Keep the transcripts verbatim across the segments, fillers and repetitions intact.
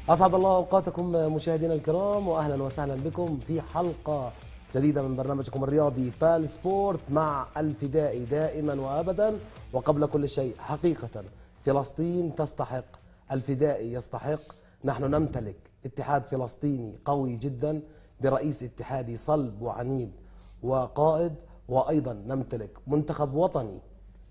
أسعد الله أوقاتكم مشاهدينا الكرام، وأهلا وسهلا بكم في حلقة جديدة من برنامجكم الرياضي بال سبورت مع الفدائي دائما وأبدا. وقبل كل شيء حقيقة فلسطين تستحق، الفدائي يستحق. نحن نمتلك اتحاد فلسطيني قوي جدا برئيس اتحادي صلب وعنيد وقائد، وأيضا نمتلك منتخب وطني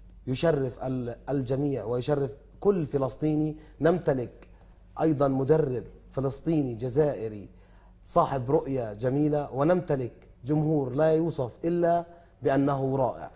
يشرف الجميع ويشرف كل فلسطيني. نمتلك أيضا مدرب فلسطيني جزائري صاحب رؤية جميلة، ونمتلك جمهور لا يوصف إلا بأنه رائع.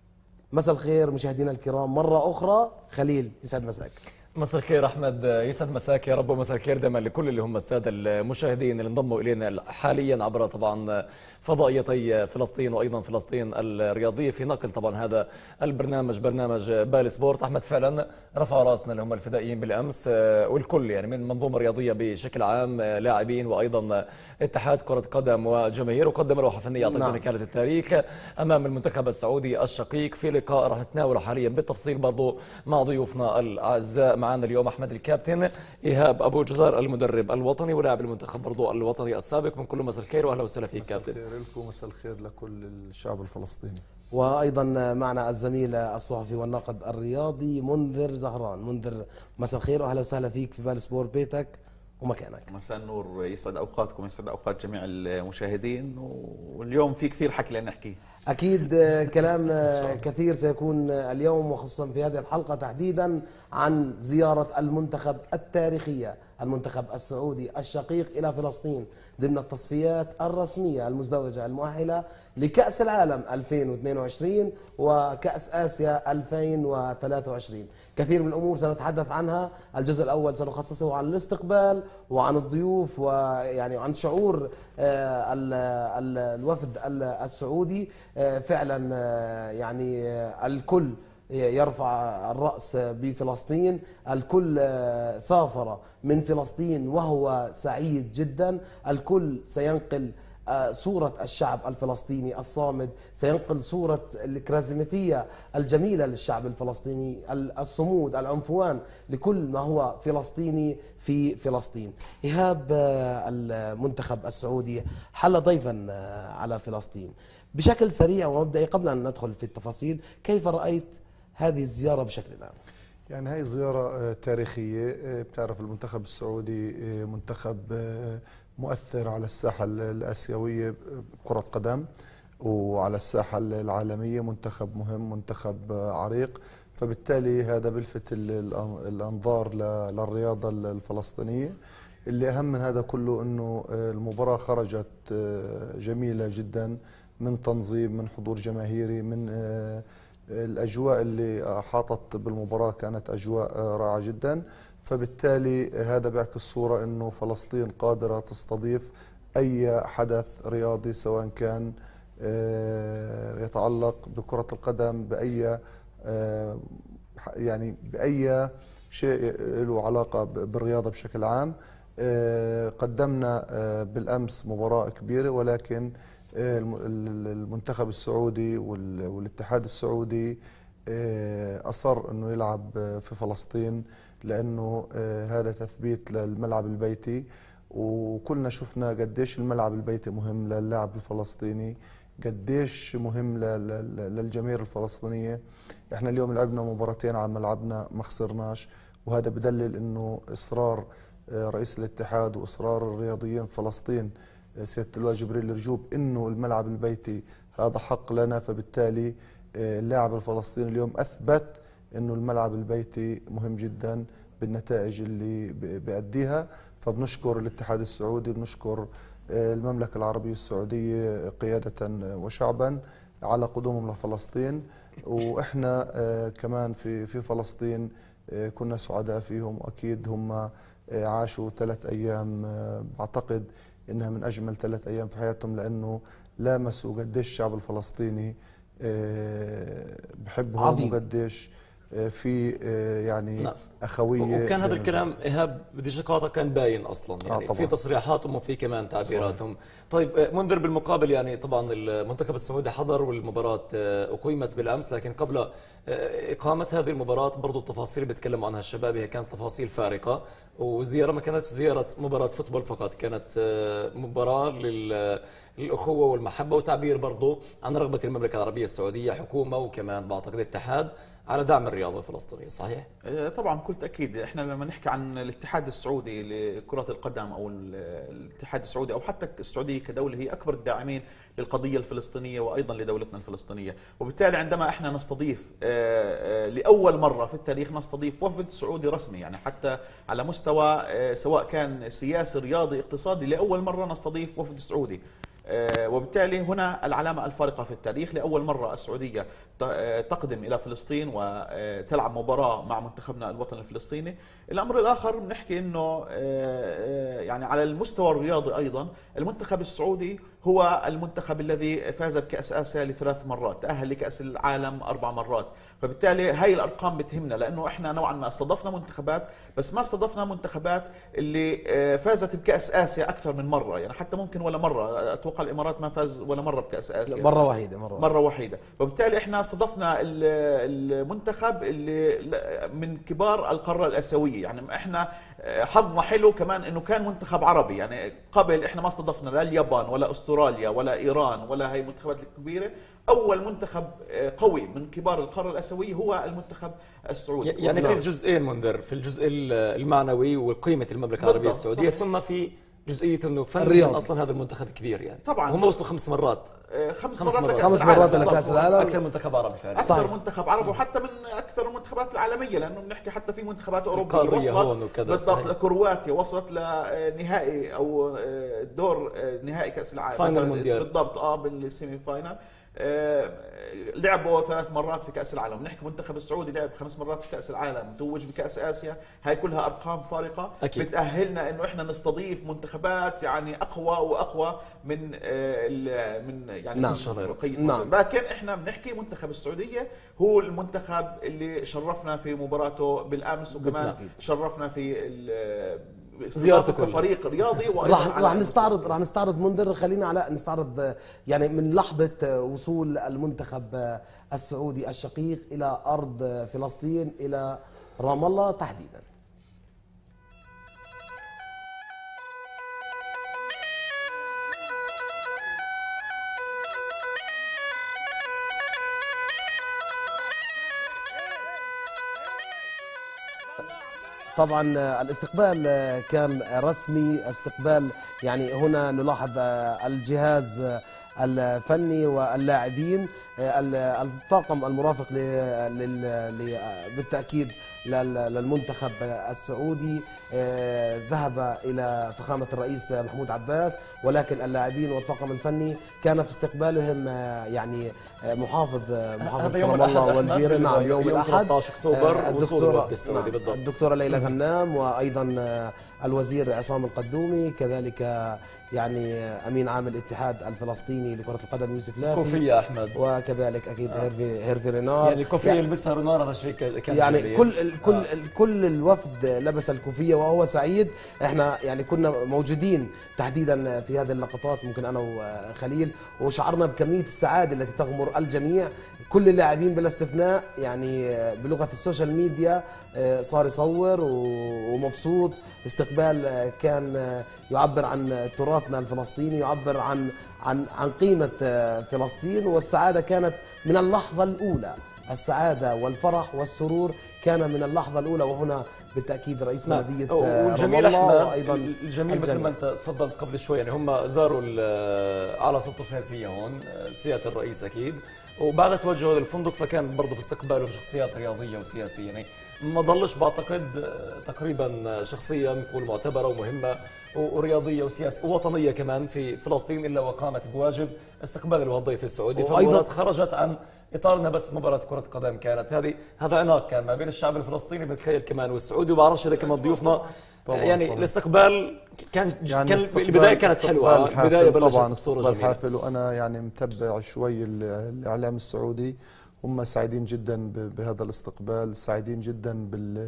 مساء الخير مشاهدينا الكرام مرة أخرى. خليل، يسعد مساك. مساء الخير احمد، يسعد مساك يا رب، ومساء الخير دائما لكل اللي هم الساده المشاهدين اللي انضموا الينا حاليا عبر طبعا فضائيتي فلسطين وايضا فلسطين الرياضيه في نقل طبعا هذا البرنامج، برنامج بال سبورت. احمد فعلا رفع راسنا اللي هم الفدائيين بالامس، والكل يعني من المنظومه الرياضيه بشكل عام، لاعبين وايضا اتحاد كره قدم وجماهير، وقدم لوحه فنيه اعتقد نعم. كانت التاريخ امام المنتخب السعودي الشقيق في لقاء راح نتناوله حاليا بالتفصيل برضه مع ضيوفنا الاعزاء. معنا اليوم احمد الكابتن، ايهاب ابو جزار المدرب الوطني ولاعب المنتخب برضو الوطني السابق. من كل مساء الخير واهلا وسهلا فيك كابتن. مساء الخير لكم، مساء الخير لكل الشعب الفلسطيني. وايضا معنا الزميل الصحفي والناقد الرياضي منذر زهران. منذر، مساء الخير واهلا وسهلا فيك في بال سبورت، بيتك ومكانك. مساء النور، يسعد اوقاتكم، يسعد اوقات جميع المشاهدين، واليوم في كثير حكي لنا نحكيه. أكيد كلام كثير سيكون اليوم، وخصوصا في هذه الحلقة تحديدا عن زيارة المنتخب التاريخية، المنتخب السعودي الشقيق إلى فلسطين ضمن التصفيات الرسمية المزدوجة المؤهلة لكأس العالم ألفين واثنين وعشرين وكأس آسيا ألفين وثلاثة وعشرين. كثير من الأمور سنتحدث عنها. الجزء الأول سنخصصه عن الاستقبال وعن الضيوف، ويعني عن شعور الوفد السعودي. فعلا يعني الكل يرفع الرأس بفلسطين، الكل سافر من فلسطين وهو سعيد جدا. الكل سينقل صورة الشعب الفلسطيني الصامد، سينقل صورة الكاريزماتية الجميلة للشعب الفلسطيني، الصمود، العنفوان لكل ما هو فلسطيني في فلسطين. إيهاب، المنتخب السعودي حل ضيفا على فلسطين. بشكل سريع ومبدئي قبل أن ندخل في التفاصيل، كيف رأيت هذه الزيارة بشكل عام؟ يعني هاي زيارة تاريخية. بتعرف المنتخب السعودي منتخب مؤثر على الساحة الآسيوية كرة قدم، وعلى الساحة العالمية منتخب مهم، منتخب عريق، فبالتالي هذا بلفت الأنظار للرياضة الفلسطينية. اللي أهم من هذا كله أنه المباراة خرجت جميلة جدا، من تنظيم، من حضور جماهيري، من الأجواء اللي حاطت بالمباراة كانت أجواء رائعة جدا. فبالتالي هذا بيعكس صورة أنه فلسطين قادرة تستضيف أي حدث رياضي، سواء كان يتعلق بكرة القدم، بأي يعني بأي شيء له علاقة بالرياضة بشكل عام. قدمنا بالأمس مباراة كبيرة، ولكن المنتخب السعودي والاتحاد السعودي أصر أنه يلعب في فلسطين، لأنه هذا تثبيت للملعب البيتي، وكلنا شفنا قديش الملعب البيتي مهم للاعب الفلسطيني، قديش مهم للجماهير الفلسطينية. احنا اليوم لعبنا مباراتين على ملعبنا ما خسرناش، وهذا بدلل أنه إصرار رئيس الاتحاد وإصرار الرياضيين في فلسطين سيادة اللواء جبريل رجوب انه الملعب البيتي هذا حق لنا. فبالتالي اللاعب الفلسطيني اليوم اثبت انه الملعب البيتي مهم جدا بالنتائج اللي بيأديها. فبنشكر الاتحاد السعودي، بنشكر المملكة العربية السعودية قيادة وشعبا على قدومهم لفلسطين. واحنا كمان في في فلسطين كنا سعداء فيهم، واكيد هم عاشوا ثلاث ايام بعتقد انها من اجمل ثلاث ايام في حياتهم، لانه لامسوا قديش الشعب الفلسطيني بحبهم، وقديش في يعني اخويه. وكان هذا الكلام ايهاب بديش اقاطع كان باين اصلا يعني، آه في تصريحاتهم وفي كمان تعبيراتهم. طيب منذر، بالمقابل يعني طبعا المنتخب السعودي حضر والمباراه اقيمت بالامس، لكن قبل اقامه هذه المباراه برضو التفاصيل اللي بيتكلموا عنها الشباب هي كانت تفاصيل فارقه، والزياره ما كانتش زياره مباراه فوتبول فقط، كانت مباراه للاخوه والمحبه وتعبير برضو عن رغبه المملكه العربيه السعوديه حكومه وكمان بعتقد اتحاد على دعم الرياضه الفلسطينيه، صحيح؟ طبعا بكل تاكيد. احنا لما نحكي عن الاتحاد السعودي لكره القدم او الاتحاد السعودي او حتى السعوديه كدوله، هي اكبر الداعمين للقضيه الفلسطينيه وايضا لدولتنا الفلسطينيه، وبالتالي عندما احنا نستضيف لاول مره في التاريخ نستضيف وفد سعودي رسمي، يعني حتى على مستوى سواء كان سياسي رياضي اقتصادي، لاول مره نستضيف وفد سعودي، وبالتالي هنا العلامة الفارقة في التاريخ. لأول مرة السعودية تقدم إلى فلسطين وتلعب مباراة مع منتخبنا الوطني الفلسطيني. الأمر الآخر بنحكي أنه يعني على المستوى الرياضي أيضا المنتخب السعودي هو المنتخب الذي فاز بكأس آسيا لثلاث مرات، تأهل لكأس العالم أربع مرات، فبالتالي هاي الأرقام بتهمنا، لأنه إحنا نوعا ما استضفنا منتخبات، بس ما استضفنا منتخبات اللي فازت بكأس آسيا أكثر من مرة، يعني حتى ممكن ولا مرة، أتوقع الإمارات ما فاز ولا مرة بكأس آسيا، مرة واحدة مرة, مرة وحيدة. وبالتالي إحنا استضفنا المنتخب اللي من كبار القارة الآسيوية، يعني إحنا حظنا حلو كمان إنه كان منتخب عربي، يعني قبل إحنا ما استضفنا لا اليابان ولا أستراليا ولا إيران ولا هاي المنتخبات الكبيرة. أول منتخب قوي من كبار القارة الآسيوية هو المنتخب السعودي. يعني في الجزئين منذر، في الجزء المعنوي وقيمة المملكة العربية السعودية، ثم في جزئية انه فعلا اصلا هذا المنتخب كبير، يعني طبعا هم وصلوا خمس مرات خمس, خمس مرات خمس مرات لكأس العالم، اكثر منتخب عربي فعلا، اكثر صحيح. منتخب عربي، وحتى من اكثر المنتخبات العالميه، لانه بنحكي حتى في منتخبات اوروبيه وصلت بالضبط لكرواتيا، وصلت لنهائي او دور نهائي كأس العالم فاينل مونديال بالضبط، اه بالسيمي فاينل. لعبوا ثلاث مرات في كأس العالم، نحكي منتخب السعودي لعب خمس مرات في كأس العالم، توج بكأس آسيا، هاي كلها أرقام فارقة أكيد. بتأهلنا إنه إحنا نستضيف منتخبات يعني أقوى وأقوى من من يعني نعم. نعم. لكن إحنا بنحكي منتخب السعودية هو المنتخب اللي شرفنا في مباراته بالأمس، وكمان بالتأكيد. شرفنا في زيارته كفريق رياضي. راح راح نستعرض راح نستعرض منذر، خلينا على نستعرض يعني من لحظة وصول المنتخب السعودي الشقيق إلى أرض فلسطين، إلى رام الله تحديدا. طبعا الاستقبال كان رسمي، استقبال يعني هنا نلاحظ الجهاز الفني واللاعبين، الطاقم المرافق بالتأكيد للمنتخب السعودي ذهب إلى فخامة الرئيس محمود عباس، ولكن اللاعبين والطاقم الفني كان في استقبالهم يعني محافظ محافظ رام الله والبيرة، نعم يوم الأحد ثلاثة عشر أكتوبر الدكتورة السعودي بالضبط، الدكتورة ليلى غنام، وأيضا الوزير عصام القدومي، كذلك يعني امين عام الاتحاد الفلسطيني لكرة القدم يوسف لافي، كوفية احمد، وكذلك اكيد آه. هيرفي هيرفي رينار، يعني الكوفية يعني يلبسها رينار، هذا الشيء كان يعني كل كل آه. كل الوفد لبس الكوفية وهو سعيد. احنا يعني كنا موجودين تحديدا في هذه اللقطات، ممكن انا وخليل، وشعرنا بكمية السعادة التي تغمر الجميع، كل اللاعبين بلا استثناء، يعني بلغة السوشيال ميديا صار يصور ومبسوط. استقبال كان يعبر عن تراثنا الفلسطيني، يعبر عن عن عن قيمة فلسطين، والسعادة كانت من اللحظة الأولى، السعادة والفرح والسرور كان من اللحظة الأولى. وهنا بالتأكيد رئيس بلدية رام الله، وأيضا الجميل مثل ما أنت تفضلت قبل شوي، يعني هم زاروا أعلى سلطة سياسية هون، سيادة الرئيس أكيد، وبعد توجهه للفندق فكان برضه في استقباله شخصيات رياضية وسياسية، يعني ما ضلش بعتقد تقريبا شخصية نقول معتبرة ومهمة ورياضية وسياسية ووطنية كمان في فلسطين إلا وقامت بواجب استقبال الوظيفة السعودي، فالمباراة خرجت عن إطارنا بس مباراة كرة قدم، كانت هذه هذا عناق كان ما بين الشعب الفلسطيني بنتخيل كمان والسعودي، وبعرفش إذا كمان ضيوفنا يعني صحيح. الاستقبال كان يعني كان البداية كانت حلوة، البداية بلشت الصورة جميلة حافل، وأنا يعني متبع شوي الإعلام السعودي، هم سعيدين جدا بهذا الاستقبال، سعيدين جدا بال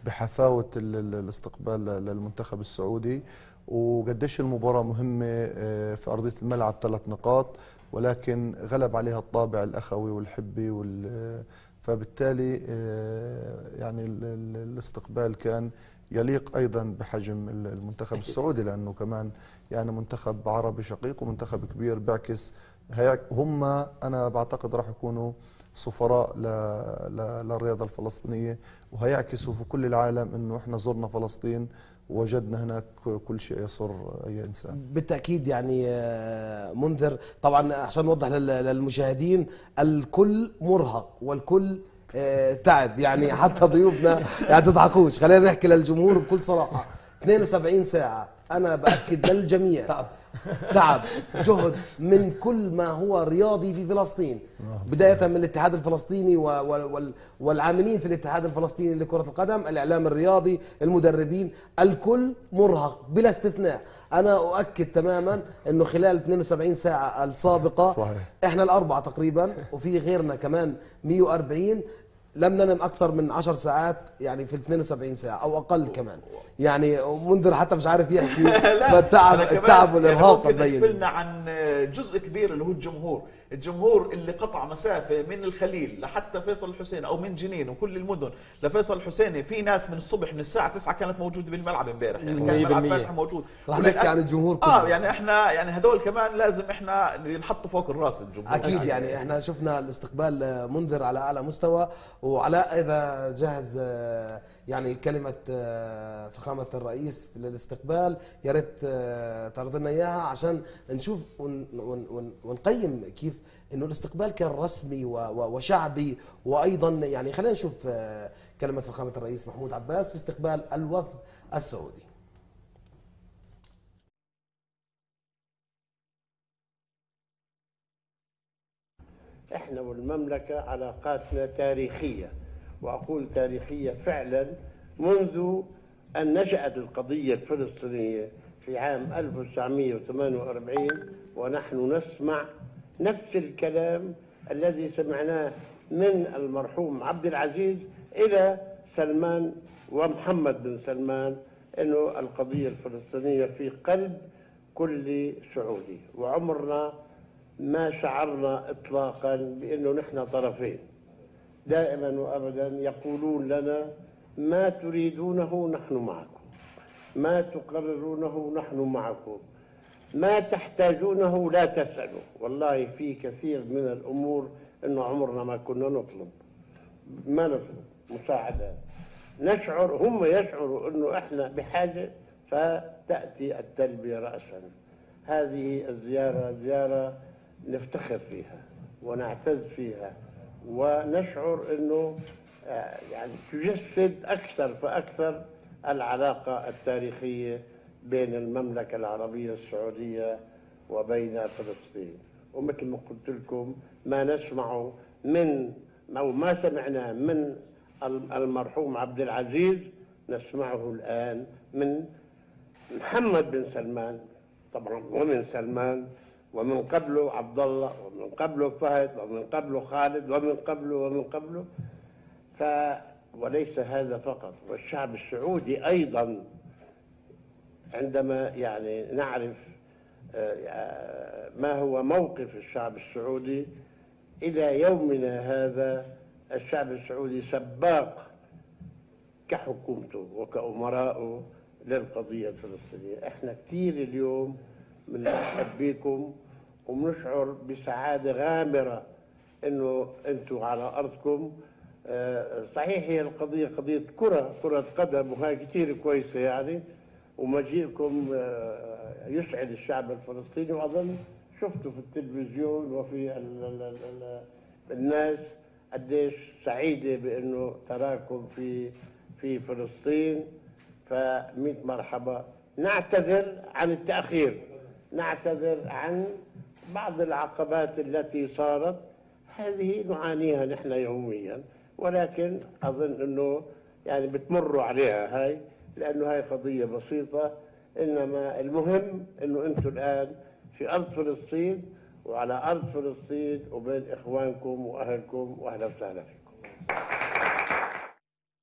بحفاوة الاستقبال للمنتخب السعودي، وقديش المباراة مهمة في أرضية الملعب ثلاث نقاط، ولكن غلب عليها الطابع الأخوي والحبي وال فبالتالي يعني الاستقبال كان يليق أيضا بحجم المنتخب السعودي، لأنه كمان يعني منتخب عربي شقيق ومنتخب كبير بيعكس هم أنا بعتقد راح يكونوا سفراء للرياضة الفلسطينية، وهيعكسوا في كل العالم أنه إحنا زرنا فلسطين ووجدنا هناك كل شيء يسر أي إنسان. بالتأكيد يعني منذر، طبعا عشان نوضح للمشاهدين الكل مرهق والكل تعب، يعني حتى ضيوفنا يعني تضحكوش، خلينا نحكي للجمهور بكل صراحة. اثنين وسبعين ساعة أنا بأكد للجميع تعب تعب جهد من كل ما هو رياضي في فلسطين، بداية من الاتحاد الفلسطيني والعاملين في الاتحاد الفلسطيني لكرة القدم، الإعلام الرياضي، المدربين، الكل مرهق بلا استثناء. أنا أؤكد تماما أنه خلال اثنين وسبعين ساعة السابقة صحيح. إحنا الأربعة تقريبا وفي غيرنا كمان مئة وأربعين لم ننم أكثر من عشر ساعات يعني في اثنين وسبعين ساعة أو أقل كمان، يعني منذر حتى مش عارف يحكي فالتعب التعب والإرهاق بين. قلنا عن جزء كبير اللي هو الجمهور، الجمهور اللي قطع مسافة من الخليل لحتى فيصل الحسيني أو من جنين وكل المدن لفيصل الحسيني، في ناس من الصبح من الساعة تسعة كانت موجودة بالملعب امبارح، يعني كان الملعب فاتح موجود. رح نحكي عن الجمهور كله. اه يعني احنا يعني هذول كمان لازم احنا نحطوا فوق الراس الجمهور. أكيد يعني احنا شفنا الاستقبال منذر على أعلى مستوى، وعلاء إذا جاهز يعني كلمة فخامة الرئيس للاستقبال يا ريت تعرض لنا إياها عشان نشوف ونقيم كيف إنه الاستقبال كان رسمي وشعبي، وأيضا يعني خلينا نشوف كلمة فخامة الرئيس محمود عباس في استقبال الوفد السعودي. احنا والمملكة علاقاتنا تاريخية، وأقول تاريخية فعلا منذ أن نشأت القضية الفلسطينية في عام ألف وتسعمئة وثمانية وأربعين، ونحن نسمع نفس الكلام الذي سمعناه من المرحوم عبد العزيز إلى سلمان ومحمد بن سلمان، أنه القضية الفلسطينية في قلب كل سعودي، وعمرنا ما شعرنا إطلاقا بأنه نحن طرفين. دائما وأبدا يقولون لنا ما تريدونه نحن معكم، ما تقررونه نحن معكم، ما تحتاجونه لا تسألوا. والله في كثير من الأمور أنه عمرنا ما كنا نطلب، ما نطلب مساعدة، نشعر هم يشعروا أنه إحنا بحاجة فتأتي التلبية رأسا. هذه الزيارة زيارة نفتخر فيها ونعتز فيها، ونشعر أنه يعني تجسد أكثر فأكثر العلاقة التاريخية بين المملكة العربية السعودية وبين فلسطين. ومثل ما قلت لكم ما نسمعه من أو ما سمعناه من المرحوم عبد العزيز نسمعه الآن من محمد بن سلمان طبعا، ومن سلمان، ومن قبله عبد الله، ومن قبله فهد، ومن قبله خالد، ومن قبله ومن قبله. ف وليس هذا فقط، والشعب السعودي أيضا عندما يعني نعرف ما هو موقف الشعب السعودي إلى يومنا هذا، الشعب السعودي سباق كحكومته وكأمرائه للقضية الفلسطينية. احنا كثير اليوم بنرحب بكم وبنشعر بسعادة غامرة انه انتم على ارضكم. صحيح هي القضية قضية كرة كرة قدم وهي كثير كويسة يعني، ومجيئكم يسعد الشعب الفلسطيني، وأظن شفتوا في التلفزيون وفي ال ال ال الناس قديش سعيدة بأنه تراكم في في فلسطين. فمئة مرحبا. نعتذر عن التأخير، نعتذر عن بعض العقبات التي صارت، هذه نعانيها نحن يوميا، ولكن أظن أنه يعني بتمروا عليها هاي، لأنه هاي قضية بسيطة. إنما المهم أنه أنتم الآن في أرض فلسطين وعلى أرض فلسطين وبين إخوانكم وأهلكم، وأهلا وسهلا فيكم.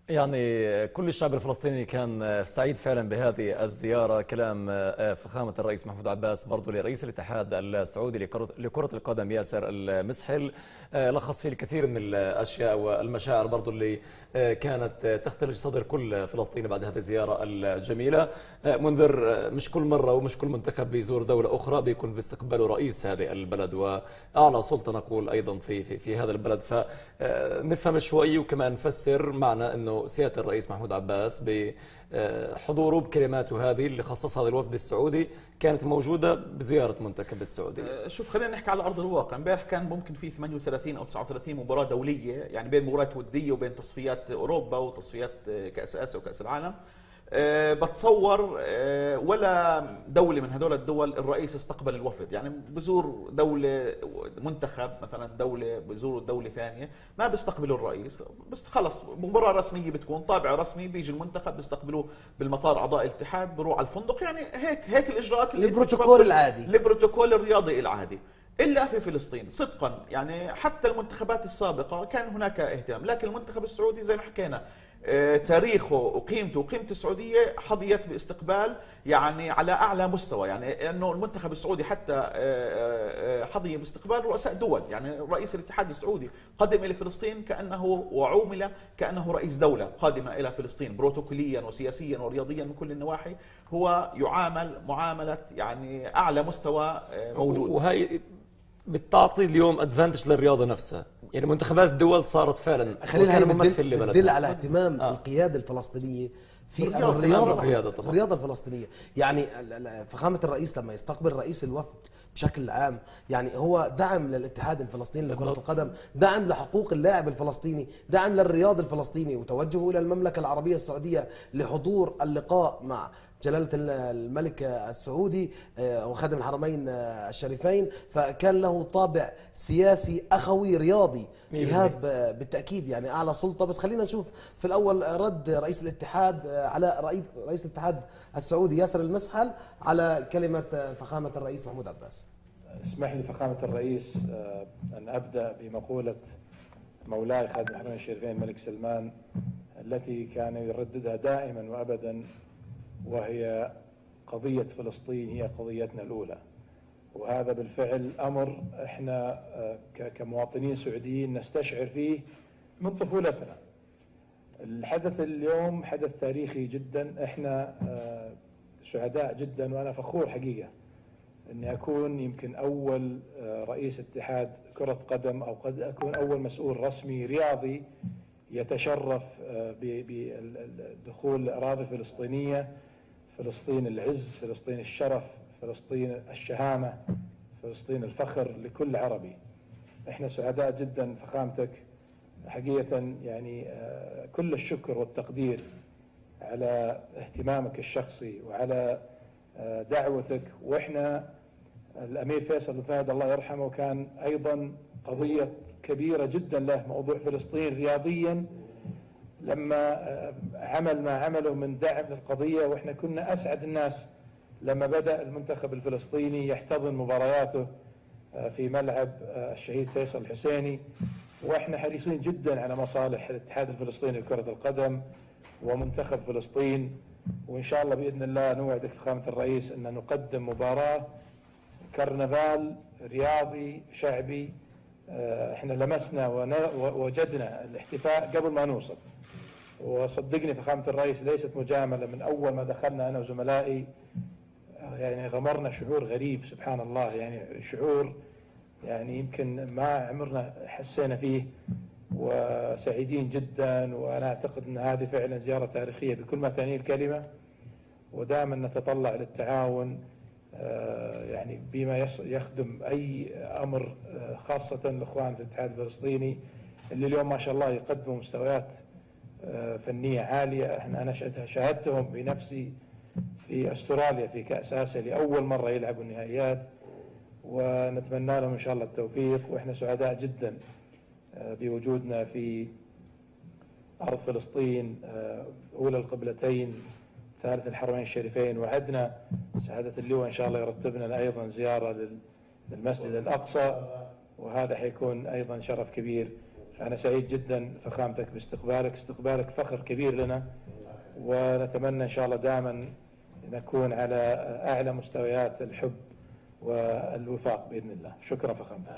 يعني كل الشعب الفلسطيني كان سعيد فعلا بهذه الزيارة. كلام فخامة الرئيس محمود عباس برضو لرئيس الاتحاد السعودي لكرة القدم ياسر المسحل لخص فيه الكثير من الأشياء والمشاعر برضو اللي كانت تختلج صدر كل فلسطيني بعد هذه الزيارة الجميلة. منذر، مش كل مرة ومش كل منتخب بيزور دولة أخرى بيكون باستقباله رئيس هذه البلد وأعلى سلطة نقول أيضا في في, في هذا البلد، فنفهم شوي وكمان نفسر معنى أنه سيادة الرئيس محمود عباس بحضوره بكلماته هذه اللي خصصها للوفد السعودي كانت موجودة بزيارة منتخب السعودي. شوف، خلينا نحكي على أرض الواقع. امبارح كان ممكن في ثمانية وثلاثين أو تسعة وثلاثين مباراة دولية، يعني بين مباريات ودية وبين تصفيات أوروبا وتصفيات كأس آسيا وكأس العالم. أه بتصور أه ولا دولة من هذول الدول الرئيس استقبل الوفد. يعني بزور دولة منتخب مثلا، دولة بزوروا دولة ثانية ما بيستقبلوا الرئيس، بس خلص مباراة رسمية بتكون طابع رسمي، بيجي المنتخب بيستقبلوه بالمطار أعضاء الاتحاد، بيروح على الفندق. يعني هيك هيك الإجراءات البروتوكول العادي، البروتوكول الرياضي العادي. إلا في فلسطين صدقا، يعني حتى المنتخبات السابقة كان هناك اهتمام، لكن المنتخب السعودي زي ما حكينا تاريخه وقيمته وقيمة السعودية حظيت باستقبال يعني على أعلى مستوى. يعني أنه المنتخب السعودي حتى حظي باستقبال رؤساء دول. يعني رئيس الاتحاد السعودي قدم إلى فلسطين كأنه وعومل كأنه رئيس دولة قادمة إلى فلسطين، بروتوكوليا وسياسيا ورياضيا من كل النواحي هو يعامل معاملة يعني أعلى مستوى موجود. وهي بتعطي اليوم ادفانتج للرياضة نفسها. يعني منتخبات الدول صارت فعلا خلينا ممثل لبلدها، بتدل على اهتمام آه. القيادة الفلسطينية في الرياضة, في الرياضة الفلسطينية. يعني فخامة الرئيس لما يستقبل رئيس الوفد بشكل عام، يعني هو دعم للاتحاد الفلسطيني لكرة القدم، دعم لحقوق اللاعب الفلسطيني، دعم للرياض الفلسطيني، وتوجهه إلى المملكة العربية السعودية لحضور اللقاء مع جلالة الملك السعودي وخادم الحرمين الشريفين. فكان له طابع سياسي أخوي رياضي. إيهاب بالتأكيد يعني أعلى سلطة. بس خلينا نشوف في الأول رد رئيس الاتحاد على رئيس رئيس الاتحاد السعودي ياسر المسحل على كلمة فخامة الرئيس محمود عباس. اسمح لي فخامة الرئيس أن أبدأ بمقولة مولاي خادم الحرمين الشريفين الملك سلمان التي كان يرددها دائما وأبدا، وهي قضية فلسطين هي قضيتنا الأولى. وهذا بالفعل أمر إحنا كمواطنين سعوديين نستشعر فيه من طفولتنا. الحدث اليوم حدث تاريخي جدا، إحنا سعداء جدا، وأنا فخور حقيقة أني أكون يمكن أول رئيس اتحاد كرة قدم، أو قد أكون أول مسؤول رسمي رياضي يتشرف بدخول الأراضي الفلسطينية. فلسطين العز، فلسطين الشرف، فلسطين الشهامة، فلسطين الفخر لكل عربي. احنا سعداء جدا فخامتك حقيقة، يعني كل الشكر والتقدير على اهتمامك الشخصي وعلى دعوتك. واحنا الامير فيصل بن فهد الله يرحمه كان ايضا قضية كبيرة جدا له موضوع فلسطين رياضيا، لما عمل ما عمله من دعم للقضية. واحنا كنا اسعد الناس لما بدأ المنتخب الفلسطيني يحتضن مبارياته في ملعب الشهيد فيصل الحسيني. واحنا حريصين جدا على مصالح الاتحاد الفلسطيني لكرة القدم ومنتخب فلسطين، وان شاء الله باذن الله نوعدك فخامة الرئيس ان نقدم مباراة كرنفال رياضي شعبي. احنا لمسنا ووجدنا الاحتفاء قبل ما نوصل، وصدقني فخامة الرئيس ليست مجاملة، من أول ما دخلنا أنا وزملائي يعني غمرنا شعور غريب سبحان الله، يعني شعور يعني يمكن ما عمرنا حسينا فيه، وسعيدين جدا. وأنا أعتقد أن هذه فعلا زيارة تاريخية بكل ما تعنيه الكلمة، ودائما نتطلع للتعاون يعني بما يخدم أي أمر، خاصة الإخوان في الاتحاد الفلسطيني اللي اليوم ما شاء الله يقدموا مستويات فنية عالية. أنا شاهدتهم بنفسي في أستراليا في كأس آسيا لأول مرة يلعبوا النهائيات، ونتمنى لهم إن شاء الله التوفيق. وإحنا سعداء جدا بوجودنا في أرض فلسطين، أولى القبلتين، ثالث الحرمين الشريفين. وعدنا سعادة اللواء إن شاء الله يرتب لنا أيضا زيارة للمسجد الأقصى، وهذا حيكون أيضا شرف كبير أنا سعيد جدا فخامتك باستقبالك، استقبالك فخر كبير لنا، ونتمنى إن شاء الله دائما نكون على أعلى مستويات الحب والوفاق بإذن الله. شكرا فخامتك.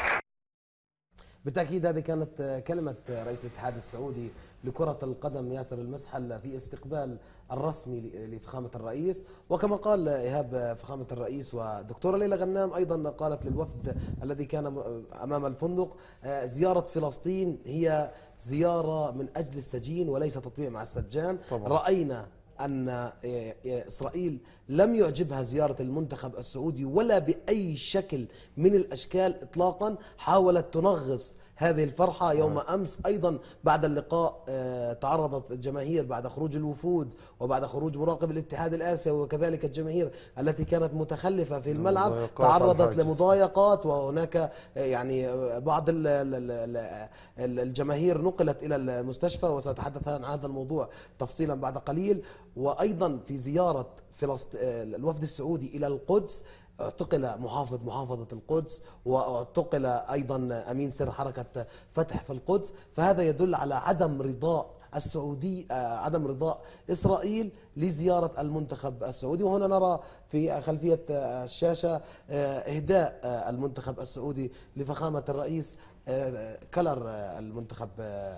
بالتأكيد هذه كانت كلمة رئيس الاتحاد السعودي لكرة القدم ياسر المسحل في استقبال الرسمي لفخامة الرئيس. وكما قال إيهاب فخامة الرئيس ودكتورة ليلى غنام أيضا قالت للوفد الذي كان أمام الفندق زيارة فلسطين هي زيارة من أجل السجين وليس تطبيع مع السجان. طبعا. رأينا أن إسرائيل لم يعجبها زيارة المنتخب السعودي ولا بأي شكل من الأشكال إطلاقا، حاولت تنغص هذه الفرحة. يوم أمس أيضا بعد اللقاء تعرضت الجماهير بعد خروج الوفود وبعد خروج مراقب الاتحاد الآسيوي وكذلك الجماهير التي كانت متخلفة في الملعب تعرضت لمضايقات، وهناك يعني بعض الجماهير نقلت إلى المستشفى، وسأتحدث عن هذا الموضوع تفصيلا بعد قليل. وأيضا في زيارة فلسطين الوفد السعودي إلى القدس اعتقل محافظ محافظة القدس، واعتقل أيضا أمين سر حركة فتح في القدس، فهذا يدل على عدم رضاء السعودي عدم رضاء إسرائيل لزيارة المنتخب السعودي. وهنا نرى في خلفية الشاشة إهداء المنتخب السعودي لفخامة الرئيس كلر المنتخب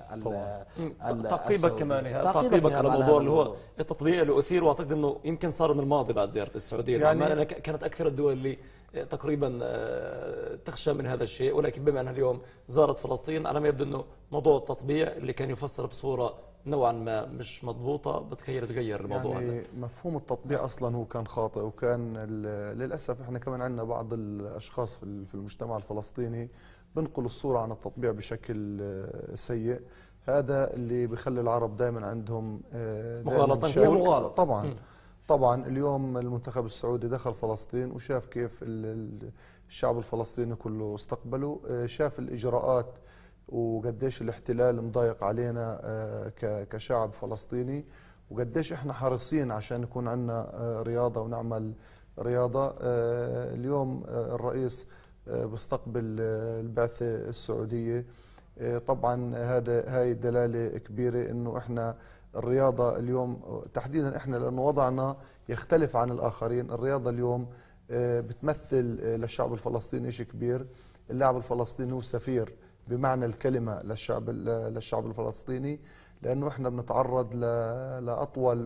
تعقيبك كمان تعقيبك على الموضوع اللي هو التطبيع اللي أثير، واعتقد انه يمكن صار من الماضي بعد زيارة السعودية يعني كانت أكثر الدول اللي تقريبا تخشى من هذا الشيء، ولكن بما أنها اليوم زارت فلسطين على ما يبدو انه موضوع التطبيع اللي كان يفسر بصورة نوعا ما مش مضبوطة بتخيل تغير الموضوع يعني هذا. مفهوم التطبيع أصلا هو كان خاطئ، وكان للأسف احنا كمان عندنا بعض الأشخاص في المجتمع الفلسطيني بنقل الصورة عن التطبيع بشكل سيء. هذا اللي بيخلي العرب دائما عندهم مغالطة. هي مغالطة طبعا. م. طبعا اليوم المنتخب السعودي دخل فلسطين وشاف كيف الشعب الفلسطيني كله استقبله، شاف الإجراءات وقديش الاحتلال مضايق علينا كشعب فلسطيني، وقديش احنا حريصين عشان يكون عندنا رياضة ونعمل رياضة. اليوم الرئيس بيستقبل البعثة السعودية، طبعا هذا هاي دلالة كبيرة انه احنا الرياضة اليوم تحديدا احنا لانه وضعنا يختلف عن الاخرين. الرياضة اليوم بتمثل للشعب الفلسطيني شيء كبير. اللاعب الفلسطيني هو سفير بمعنى الكلمة للشعب للشعب الفلسطيني، لانه احنا بنتعرض لاطول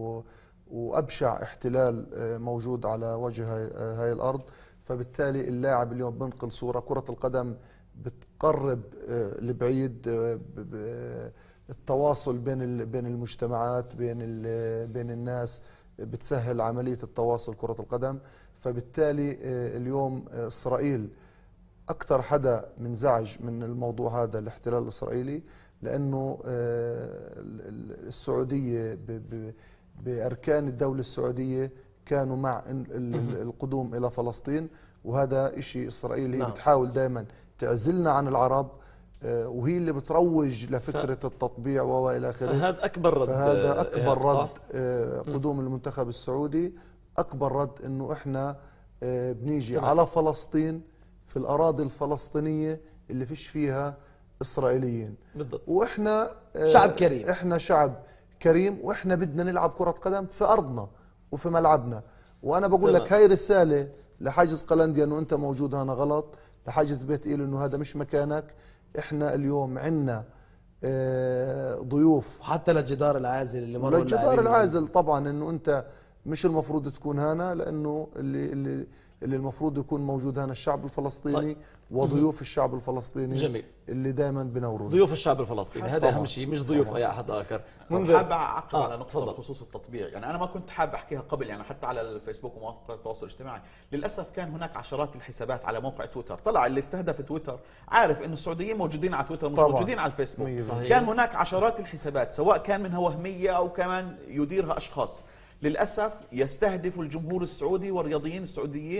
وابشع احتلال موجود على وجه هاي الارض. فبالتالي اللاعب اليوم بنقل صورة. كرة القدم بتقرب لبعيد التواصل بين بين المجتمعات بين بين الناس، بتسهل عملية التواصل كرة القدم. فبالتالي اليوم إسرائيل أكثر حدا منزعج من الموضوع هذا الاحتلال الإسرائيلي، لأنه السعودية بأركان الدولة السعودية كانوا مع القدوم إلى فلسطين، وهذا شيء إسرائيل هي بتحاول دائما تعزلنا عن العرب، وهي اللي بتروج لفكرة ف... التطبيع وإلى آخره. فهذا أكبر رد فهذا أكبر رد قدوم المنتخب السعودي. أكبر رد إنه إحنا بنيجي طبعا على فلسطين في الأراضي الفلسطينية اللي فيش فيها إسرائيليين بالضبط. وإحنا شعب كريم، إحنا شعب كريم، وإحنا بدنا نلعب كرة قدم في أرضنا وفي ملعبنا. وأنا بقول لك هاي رسالة لحاجز قلنديا إنه أنت موجود هنا غلط، لحاجز بيت إيل إنه هذا مش مكانك. إحنا اليوم عندنا ضيوف، حتى للجدار العازل اللي مروا الجدار العازل طبعا إنه أنت مش المفروض تكون هنا، لأنه اللي اللي اللي المفروض يكون موجود هنا الشعب الفلسطيني طيب. وضيوف الشعب الفلسطيني جميل. اللي دائما بنوروا ضيوف الشعب الفلسطيني، هذا اهم شيء، مش ضيوف طبعا. اي احد اخر. منذر حابب اعقب آه. على نقطه بخصوص التطبيع، يعني انا ما كنت حابب احكيها قبل، يعني حتى على الفيسبوك ومواقع التواصل الاجتماعي. للاسف كان هناك عشرات الحسابات على موقع تويتر، طلع اللي استهدف تويتر عارف انه السعوديين موجودين على تويتر مش طبعا. موجودين على الفيسبوك. صحيح. كان هناك عشرات الحسابات سواء كان منها وهميه او كمان يديرها اشخاص للاسف يستهدف الجمهور السعودي والرياضيين السعوديين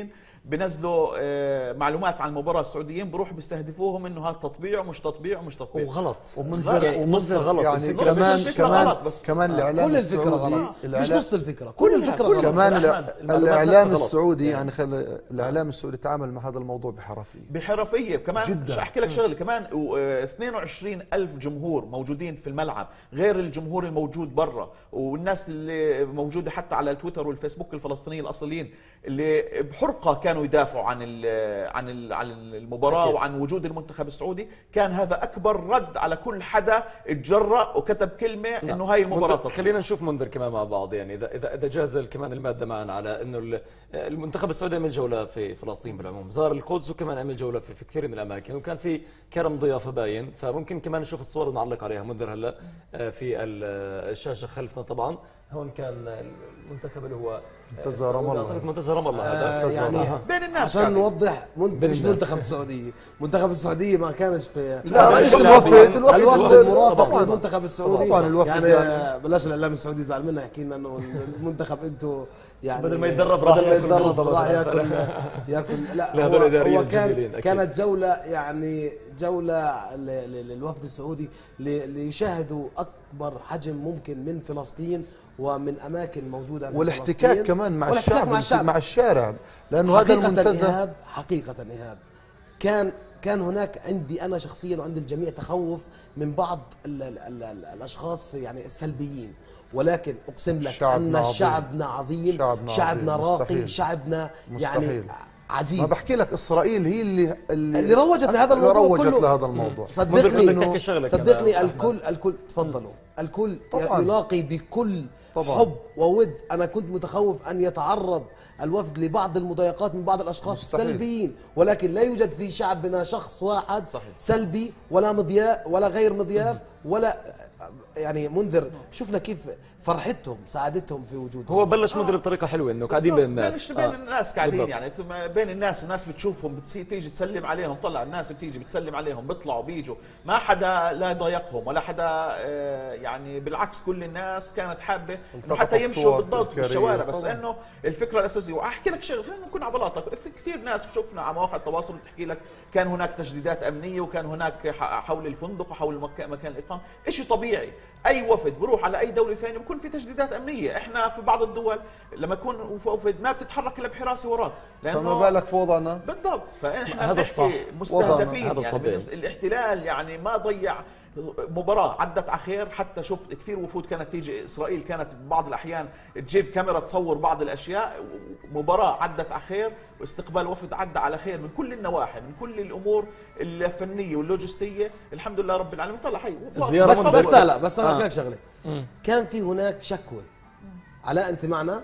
بنزلوا آه، معلومات عن المباراه السعوديين بروح بيستهدفوهم انه هذا تطبيع ومش تطبيع ومش تطبيع وغلط ومنذر يعني نص ومنذر غلط يعني الفكرة. كمان نص الفكرة كمان غلط بس. كمان الاعلام كل الفكره السعودي غلط، مش الإعلام- نص الفكره، كل الفكره غلط. كمان يا الإع- أحمد، المعلومات الاعلام نفسها غلط. السعودي يعني خل الاعلام السعودي تعامل مع هذا الموضوع بحرفيه. بحرفيه كمان. جداً. مش احكي لك شغله كمان و- آه، اثنين وعشرين ألف جمهور موجودين في الملعب غير الجمهور الموجود برا، والناس اللي موجوده حتى على التويتر والفيسبوك الفلسطينيين الاصليين اللي بحرقه كانوا يدافعوا عن ال عن ال عن المباراه أكيد. وعن وجود المنتخب السعودي. كان هذا اكبر رد على كل حدا اتجرأ وكتب كلمه انه هاي المباراه منذر- تطبيع. خلينا نشوف منذر كمان مع بعض، يعني اذا اذا اذا جاز كمان الماده معنا على انه ال- المنتخب السعودي عمل جوله في فلسطين بالعموم، زار القدس وكمان عمل جوله في, في كثير من الاماكن، وكان في كرم ضيافه باين، فممكن كمان نشوف الصور ونعلق عليها منذر هلا آه، في ال- الشاشه خلفنا. طبعا هون كان المنتخب اللي هو منتزه رام الله. أعتقد منتزه رام الله آه، هذا يعني أها. بين الناس عشان قاعدين. نوضح من بين مش الناس. منتخب السعوديه، منتخب السعوديه ما كانش في لا، رئيس رئيس الوفد الوفد- الوفد- الوفد المرافق طبعاً. للمنتخب السعودي. طبعاً الوفد يعني يعني- بلاش الاعلام السعودي يزعل منا يحكي لنا انه المنتخب انتوا يعني بدل ما يتدرب راح بدل ما ياكل يتدرب موزة راح مثلاً. ياكل ياكل لا لا، هو, هذول إداريين هو كان جميلين أكيد. كانت جوله يعني جوله ل- ل- للوفد السعودي ل- ليشاهدوا اكبر حجم ممكن من فلسطين ومن اماكن موجوده في والاحتكاك فلسطين. كمان مع والاحتكاك الشعب مع الشعب مع الشارع، لانه هذا حقيقة المنتزه إيهاب حقيقة إيهاب كان كان هناك عندي أنا شخصيا وعند الجميع تخوف من بعض ال ال ال ال الأشخاص يعني السلبيين، ولكن أقسم لك شعبنا أن عظيم. شعبنا عظيم، شعبنا شعبنا عظيم. راقي، مستحيل. شعبنا يعني مستحيل. عزيز. ما بحكي لك اسرائيل هي اللي اللي روجت لهذا اللي الموضوع روجت كله. لهذا الموضوع. منذر صدقني بدك تحكي شغلة كمان. صدقني الكل الكل تفضلوا الكل طبعاً. يلاقي بكل طبعاً. حب وود. انا كنت متخوف ان يتعرض الوفد لبعض المضايقات من بعض الاشخاص مستحيل. السلبيين، ولكن لا يوجد في شعبنا شخص واحد صحيح. سلبي ولا مضياف ولا غير مضياف ولا يعني منذر. شفنا كيف فرحتهم سعادتهم في وجودهم. هو بلش منذر بطريقه حلوه انه قاعدين بين الناس. مش بين آه. الناس قاعدين بالضبط. يعني ثم بين الناس، الناس بتشوفهم بتصير تيجي تسلم عليهم، طلع الناس بتيجي بتسلم عليهم، بيطلعوا بيجوا، ما حدا لا ضايقهم ولا حدا آه، يعني بالعكس كل الناس كانت حابه انه التقطت حتى يمشوا صور بالضبط تذكارية. بالشوارع. بس طبعاً. انه الفكره الاساسيه، واحكي لك شغله خلينا نكون على بلاطه، في كثير ناس شفنا على مواقع التواصل بتحكي لك كان هناك تجديدات امنيه وكان هناك ح- حول الفندق وحول مك- مكان الاقامه، شيء طبيعي. اي وفد بروح على اي دوله ثانيه بكون في تجديدات امنيه، احنا في بعض الدول لما يكون وفد ما بتتحرك الا بحراسه وراك، فما بالك في وضعنا. بالضبط. فاحنا هذا بنحكي الصح. مستهدفين هذا يعني الطبيعي. من الاحتلال يعني ما ضيع مباراة عدت على خير. حتى شفت كثير وفود كانت تيجي إسرائيل كانت ببعض الأحيان تجيب كاميرا تصور بعض الأشياء. مباراة عدت على خير واستقبال وفد عدى على خير من كل النواحي، من كل الأمور الفنية واللوجستية. الحمد لله رب العالمين. طلع حي الزيارة بس منذر. بس لا لا بس انا آه. احكي لك شغله. كان في هناك شكوى. علاء انت معنا؟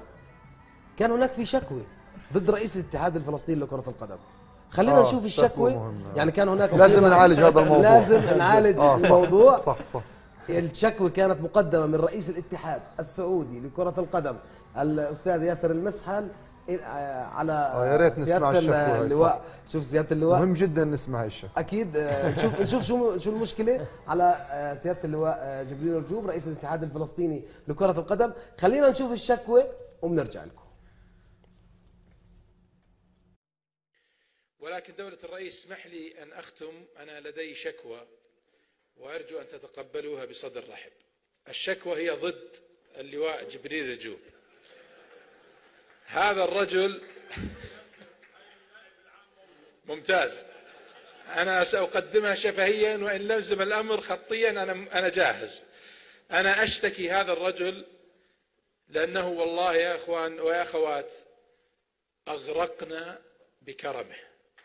كان هناك في شكوى ضد رئيس الاتحاد الفلسطيني لكرة القدم. خلينا آه، نشوف الشكوى. شكوى مهمة. يعني كان هناك لازم نعالج هذا الموضوع. لازم نعالج آه، صح. الموضوع. صح صح. الشكوى كانت مقدمة من رئيس الاتحاد السعودي لكرة القدم الأستاذ ياسر المسحل آه، على آه، يا ريت نسمع سيادة الشكوى هاي، اللواء. شوف سيادة اللواء مهم جدا نسمع هاي الشكوى. اكيد. آه، نشوف نشوف شو شو المشكله على آه، سياده اللواء آه، جبريل رجوب رئيس الاتحاد الفلسطيني لكره القدم. خلينا نشوف الشكوى وبنرجع لكم. ولكن دولة الرئيس اسمح لي أن أختم. أنا لدي شكوى وأرجو أن تتقبلوها بصدر رحب. الشكوى هي ضد اللواء جبريل رجوب. هذا الرجل ممتاز. أنا سأقدمها شفهيا وإن لزم الأمر خطيا أنا أنا جاهز. أنا أشتكي هذا الرجل لأنه والله يا أخوان ويا أخوات أغرقنا بكرمه.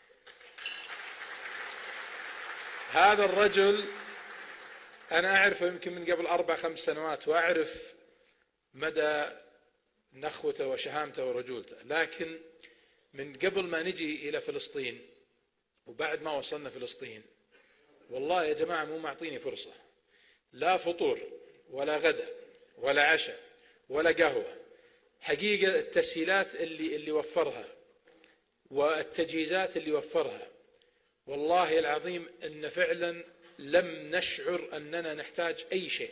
هذا الرجل أنا أعرفه يمكن من قبل أربع خمس سنوات وأعرف مدى نخوته وشهامته ورجولته، لكن من قبل ما نجي إلى فلسطين وبعد ما وصلنا فلسطين والله يا جماعة مو معطيني فرصة، لا فطور ولا غدا ولا عشاء ولا قهوة. حقيقة التسهيلات اللي اللي وفرها والتجهيزات اللي وفرها والله العظيم أن فعلا لم نشعر أننا نحتاج أي شيء.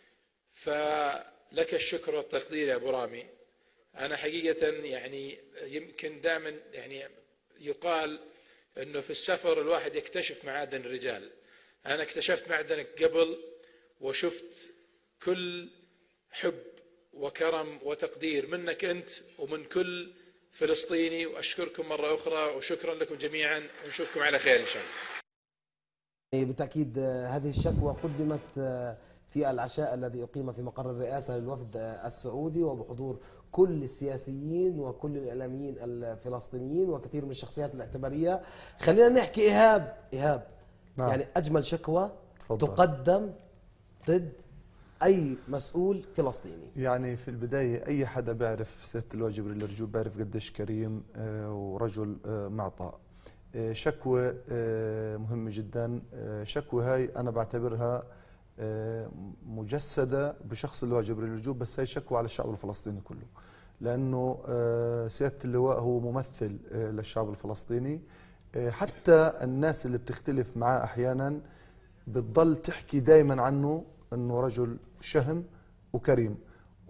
فلك الشكر والتقدير يا أبو رامي. أنا حقيقة يعني يمكن دائما يعني يقال أنه في السفر الواحد يكتشف معادن الرجال. أنا اكتشفت معدنك قبل وشفت كل حب وكرم وتقدير منك أنت ومن كل فلسطيني، وأشكركم مرة أخرى وشكرا لكم جميعا ونشوفكم على خير إن شاء الله. بالتأكيد هذه الشكوى قدمت في العشاء الذي أقيم في مقر الرئاسة للوفد السعودي وبحضور كل السياسيين وكل الإعلاميين الفلسطينيين وكثير من الشخصيات الاعتبارية. خلينا نحكي إيهاب إيهاب نعم. يعني أجمل شكوى تفضل. تقدم ضد أي مسؤول فلسطيني. يعني في البداية أي حدا بيعرف سيادة اللواء جبريل الرجوب بيعرف قديش كريم آه، ورجل آه، معطاء. آه، شكوى آه، مهمة جدا. آه، شكوى هاي أنا بعتبرها آه، مجسدة بشخص اللواء جبريل الرجوب، بس هي شكوى على الشعب الفلسطيني كله، لأنه آه، سيادة اللواء هو ممثل آه، للشعب الفلسطيني. آه، حتى الناس اللي بتختلف معاه أحيانا بتضل تحكي دائما عنه أنه رجل شهم وكريم،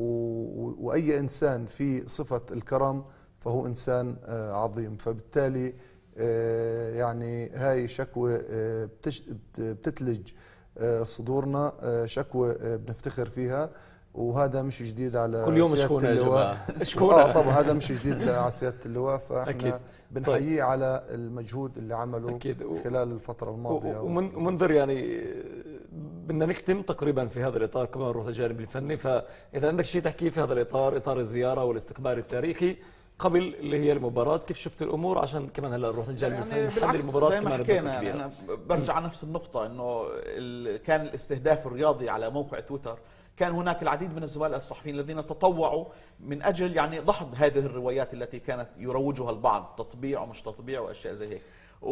وأي إنسان في صفة الكرم فهو إنسان آه، عظيم. فبالتالي آه، يعني هاي شكوى آه، بتتلج آه، صدورنا، آه، شكوى آه، بنفتخر فيها، وهذا مش جديد على كل يوم سيادة شكونا يا اللواء. جماعه شكونا. آه طبعا هذا مش جديد على سيادة اللواء، فاحنا أكيد. بنحييه طيب. على المجهود اللي عمله أكيد. و... خلال الفترة الماضية. ومن- ومنذر يعني بدنا نختم تقريبا في هذا الاطار كمان نروح للجانب الفني، فاذا عندك شيء تحكيه في هذا الاطار، اطار الزياره والاستقبال التاريخي قبل اللي هي المباراه، كيف شفت الامور عشان كمان هلا نروح للجانب يعني الفني نحلل بالعكس المباراه زي ما كمان حكينا، بدقة يعني كبيرة. انا برجع على نفس النقطه انه ال- كان الاستهداف الرياضي على موقع تويتر، كان هناك العديد من الزملاء الصحفيين الذين تطوعوا من اجل يعني دحض هذه الروايات التي كانت يروجها البعض، تطبيع ومش تطبيع واشياء زي هيك.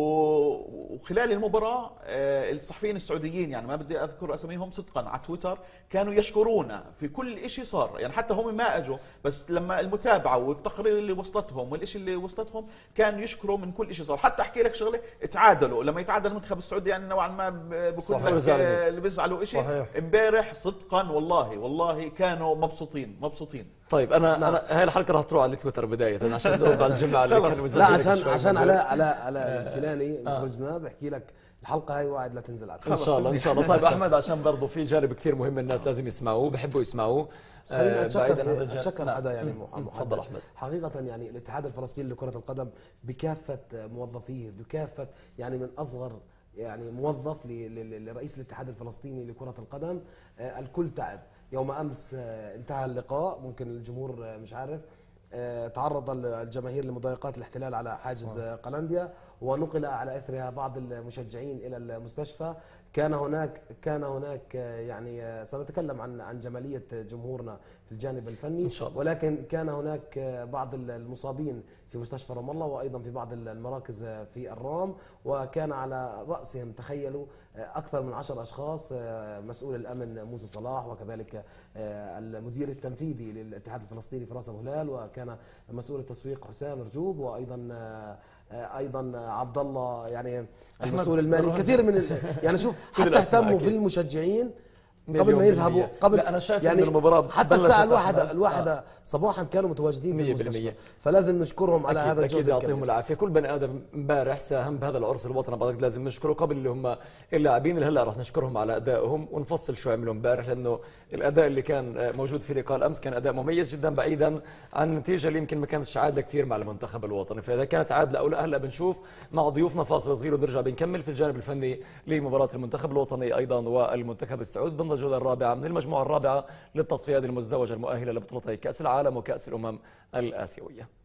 وخلال المباراه آه، الصحفيين السعوديين، يعني ما بدي اذكر اساميهم صدقا، على تويتر كانوا يشكرونا في كل شيء صار، يعني حتى هم ما اجوا، بس لما المتابعه والتقارير اللي وصلتهم والشيء اللي وصلتهم كانوا يشكروا من كل شيء صار. حتى احكي لك شغله، تعادلوا لما يتعادل المنتخب السعودي يعني نوعا ما بكون لك آه، اللي بيزعلوا شيء. امبارح صدقا والله والله كانوا مبسوطين مبسوطين. طيب انا انا هاي الحلقه راح تروح على التويتر بدايه عشان نرد على الجماعه اللي كانوا لا عشان عشان على على على الكيلاني مخرجنا بحكي لك الحلقه هاي واعد لا تنزل على ان شاء الله ان شاء الله. طيب احمد، عشان برضه في جانب كثير مهم الناس لازم يسمعوه بحبوا يسمعوه. خليني آه، بعيداً عن هذا اتشكر الجانب. اتشكر نعم. حدا يعني مم. محدد. تفضل احمد. حقيقه يعني الاتحاد الفلسطيني لكره القدم بكافه موظفيه، بكافه يعني من اصغر يعني موظف ل- ل- لرئيس الاتحاد الفلسطيني لكره القدم، آه، الكل تعب. يوم امس آه، انتهى اللقاء، ممكن الجمهور آه، مش عارف، آه، تعرض الجماهير لمضايقات الاحتلال على حاجز آه، قلنديا، ونقل على اثرها بعض المشجعين الى المستشفى. كان هناك كان هناك آه، يعني آه، سنتكلم عن عن جماليه جمهورنا في الجانب الفني إن شاء الله. ولكن كان هناك آه، بعض المصابين في مستشفى رام الله وايضا في بعض المراكز آه، في الرام، وكان على راسهم تخيلوا آه، اكثر من عشر اشخاص، آه، مسؤول الامن موسى صلاح، وكذلك آه، المدير التنفيذي للاتحاد الفلسطيني فراس ابو هلال، وكان مسؤول التسويق حسام رجوب، وايضا آه، آه، ايضا عبد الله يعني المسؤول المالي. كثير من ال... يعني شوف حتى اهتموا في المشجعين قبل ما يذهبوا، قبل لا انا شايف يعني إن المباراه حتى بلشت الساعه الواحدة أحمد. الواحدة صباحا كانوا متواجدين في مية المستشفى، بالمية. فلازم نشكرهم على أكيد هذا أكيد الجهد يعطيهم الكبير. العافيه. كل بني ادم امبارح ساهم بهذا العرس الوطني، بعتقد لازم نشكره قبل اللي هم اللاعبين اللي هلا راح نشكرهم على ادائهم، ونفصل شوي عملوا امبارح، لانه الاداء اللي كان موجود في لقاء الامس كان اداء مميز جدا، بعيدا عن النتيجه اللي يمكن ما كانتش عادله كثير مع المنتخب الوطني. فاذا كانت عادله او لا هلا بنشوف مع ضيوفنا. فاصل صغير وبنرجع بنكمل في الجانب الفني لمباراه المنتخب الوطني ايضا والمنتخب السعودي ضمن الجوله الرابعه من المجموعه الرابعه للتصفيات المزدوجه المؤهله لبطولتي كاس العالم وكاس الامم الاسيويه.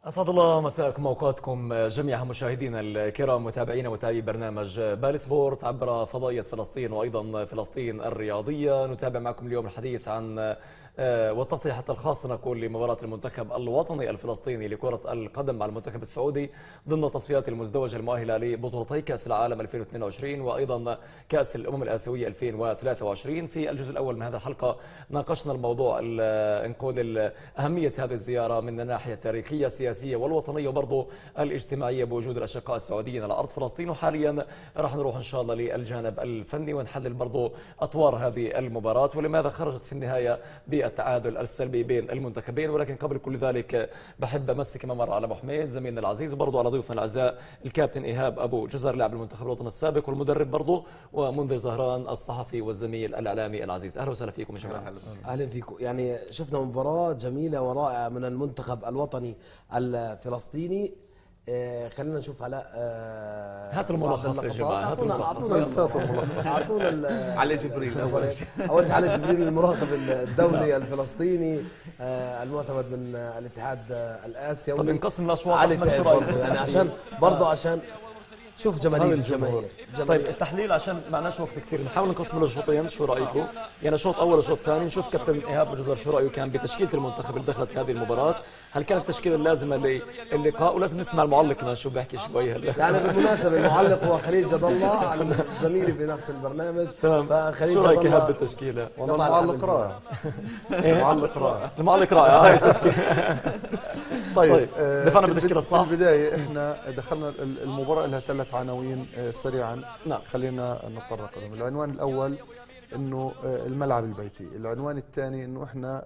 أسعد الله مساءكم وأوقاتكم جميعا مشاهدينا الكرام متابعينا متابعي برنامج بال سبورت عبر فضائية فلسطين وأيضا فلسطين الرياضية. نتابع معكم اليوم الحديث عن والتغطية حتى الخاصة نقول لمباراة المنتخب الوطني الفلسطيني لكرة القدم مع المنتخب السعودي ضمن تصفيات المزدوجة المؤهلة لبطولتي كأس العالم ألفين واثنين وعشرين وأيضا كأس الأمم الآسيوية ألفين وثلاثة وعشرين. في الجزء الأول من هذه الحلقة ناقشنا الموضوع نقول أهمية هذه الزيارة من الناحية التاريخية السياسية والوطنية وبرضه الاجتماعية بوجود الأشقاء السعوديين على أرض فلسطين، وحاليا راح نروح إن شاء الله للجانب الفني ونحلل برضه أطوار هذه المباراة ولماذا خرجت في النهاية التعادل السلبي بين المنتخبين. ولكن قبل كل ذلك بحب امسي كما مر على ابو حميد زميلنا العزيز وبرضه على ضيوفنا الاعزاء الكابتن ايهاب ابو جزر لاعب المنتخب الوطني السابق والمدرب برضه، ومنذر زهران الصحفي والزميل الاعلامي العزيز. اهلا وسهلا فيكم يا جماعه. اهلا فيكم. يعني شفنا مباراه جميله ورائعه من المنتخب الوطني الفلسطيني. آه خلينا نشوف علاء آه هات الملخص يا جماعه. اعطونا اعطونا اعطونا علي جبريل اول شيء اول شيء علي جبريل المراقب الدولي الفلسطيني آه المعتمد من الاتحاد الاسيوي. طب نقسم الاشواط علي تعب برضه يعني عشان برضه عشان شوف جماهير الجماهير. طيب التحليل عشان معناش وقت كثير نحاول نقسم لشوطين، شو رايكم؟ يعني شوط اول وشوط ثاني. نشوف كابتن ايهاب ابو جزر شو رايه كان بتشكيله المنتخب اللي دخلت هذه المباراه، هل كانت التشكيله اللازمه للقاء؟ ولازم نسمع المعلق كمان شو بيحكي شوي هلا. يعني بالمناسبه المعلق هو خليل جد الله زميلي في نفس البرنامج. تمام. فخليل شو جد رايك الله ايهاب بالتشكيله؟ والله المعلق رائع. المعلق رائع. المعلق رائع هاي التشكيله. طيب دفعنا بالتشكيله الصح. في البدايه احنا دخلنا المباراه لها ثلاث عناوين سريعا. نعم. خلينا نتطرق لهم. العنوان الاول انه الملعب البيتي، العنوان الثاني انه احنا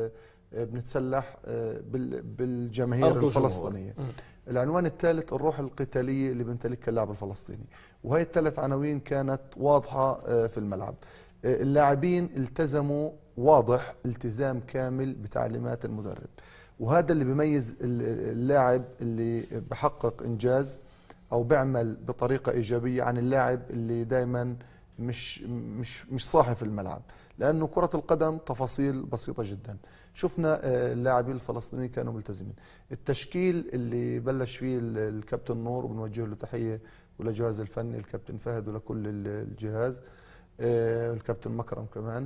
بنتسلح بالجماهير الفلسطينية، العنوان الثالث الروح القتالية اللي بيمتلكها اللاعب الفلسطيني. وهي الثلاث عناوين كانت واضحة في الملعب. اللاعبين التزموا واضح التزام كامل بتعليمات المدرب، وهذا اللي بيميز اللاعب اللي بحقق إنجاز أو بيعمل بطريقة إيجابية عن اللاعب اللي دائما مش مش مش صاحي في الملعب، لأنه كرة القدم تفاصيل بسيطة جدا. شفنا اللاعبين الفلسطينيين كانوا ملتزمين. التشكيل اللي بلش فيه الكابتن نور وبنوجه له تحية ولجهاز الفني الكابتن فهد ولكل الجهاز، الكابتن مكرم كمان.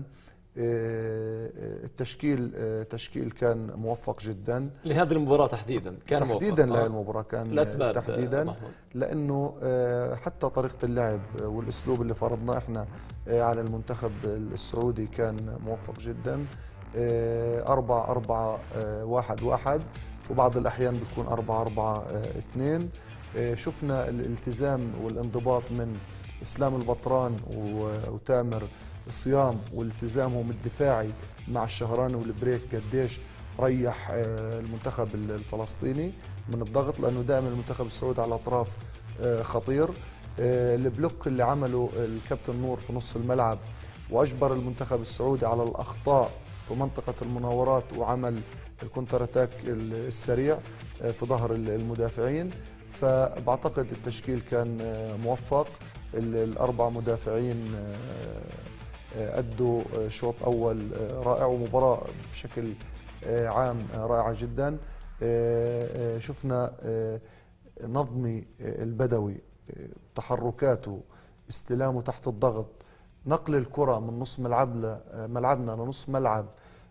التشكيل تشكيل كان موفق جدا لهذه المباراة تحديدا. كان موفق تحديدا لهذه المباراة كان الأسباب تحديدا محمود. لأنه حتى طريقة اللعب والأسلوب اللي فرضناه احنا على المنتخب السعودي كان موفق جدا. أربعة أربعة واحد واحد، في بعض الأحيان بتكون أربعة أربعة اثنين. شفنا الالتزام والانضباط من إسلام البطران وتامر الصيام والتزامهم الدفاعي مع الشهراني والبريك قديش ريح المنتخب الفلسطيني من الضغط، لأنه دائما المنتخب السعودي على الأطراف خطير. البلوك اللي عمله الكابتن نور في نص الملعب وأجبر المنتخب السعودي على الأخطاء في منطقة المناورات وعمل الكونتر اتاك السريع في ظهر المدافعين. فبعتقد التشكيل كان موفق. الأربع مدافعين أدوا شوط أول رائع ومباراة بشكل عام رائعة جدا. شفنا نظمي البدوي، تحركاته، استلامه تحت الضغط، نقل الكرة من نص ملعبنا ملعبنا لنص ملعب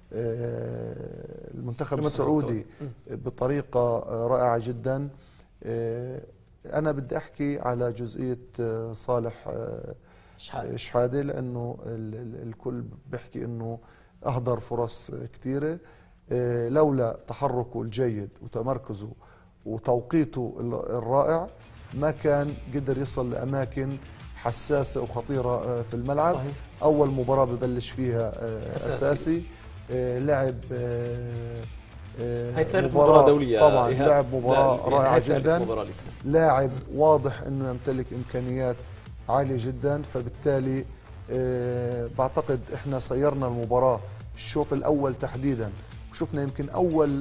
المنتخب السعودي بطريقة رائعة جدا. أنا بدي أحكي على جزئية صالح شحادة، لأنه الكل بيحكي أنه أهدر فرص كثيرة. لولا تحركه الجيد وتمركزه وتوقيته الرائع ما كان قدر يصل لأماكن حساسة وخطيرة في الملعب. صحيح. أول مباراة ببلش فيها أساسي, أساسي. لعب هاي ثالث مباراة دولية طبعا. لعب مباراة رائعة جدا. مباراة لسه. لاعب واضح أنه يمتلك إمكانيات عالية جدا، فبالتالي بعتقد إحنا سيرنا المباراة الشوط الأول تحديدا، وشفنا يمكن أول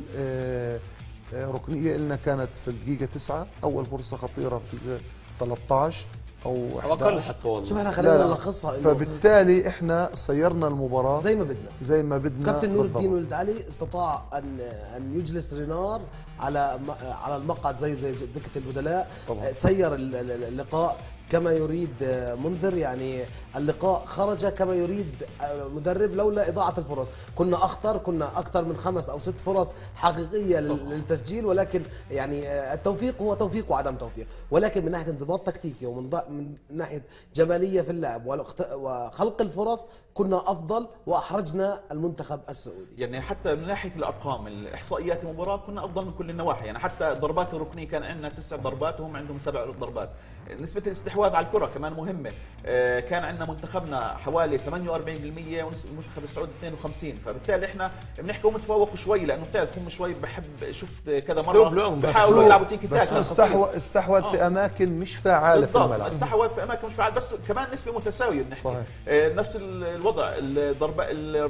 ركنية لنا كانت في الدقيقة تسعة، أول فرصة خطيرة في الدقيقة ثلاثة عشر، او او اقل حتى والله. شوف احنا لا خلينا لا. نلخصها إنه فبالتالي احنا سيرنا المباراه زي ما بدنا. زي ما بدنا. كابتن نور بالضبط. الدين ولد علي استطاع ان ان يجلس رينار على على المقعد زي زي دكه البدلاء. طبعاً. سير ال- ال- اللقاء كما يريد منذر، يعني اللقاء خرج كما يريد مدرب لولا إضاعة الفرص. كنا أخطر، كنا أكثر من خمس أو ست فرص حقيقية لل- للتسجيل، ولكن يعني التوفيق هو توفيق وعدم توفيق. ولكن من ناحية انضباط تكتيكي ومن ض- من ناحية جمالية في اللعب والاخت- وخلق الفرص كنا أفضل وأحرجنا المنتخب السعودي. يعني حتى من ناحيه الارقام الاحصائيات المباراه كنا افضل من كل النواحي، يعني حتى الضربات الركنيه كان عندنا تسع ضربات وهم عندهم سبع ضربات. نسبه الاستحواذ على الكره كمان مهمه، آه، كان عندنا منتخبنا حوالي ثمانية وأربعين بالمئة ونسبه المنتخب السعودي اثنين وخمسين، فبالتالي احنا بنحكي هم تفوقوا شوي، لانه بتعرف هم شوي بحب شفت كذا أسلوب مره لهم، بس بيحاولوا هو- يلعبوا تيكي بس تاكا. استحوذ استحوذ في آه. اماكن مش فعاله في بالضبط، الملعب. استحوذ في اماكن مش فعال، بس كمان نسبه متساويه بنحكي. صحيح. آه، نفس ال- الوضع الضربه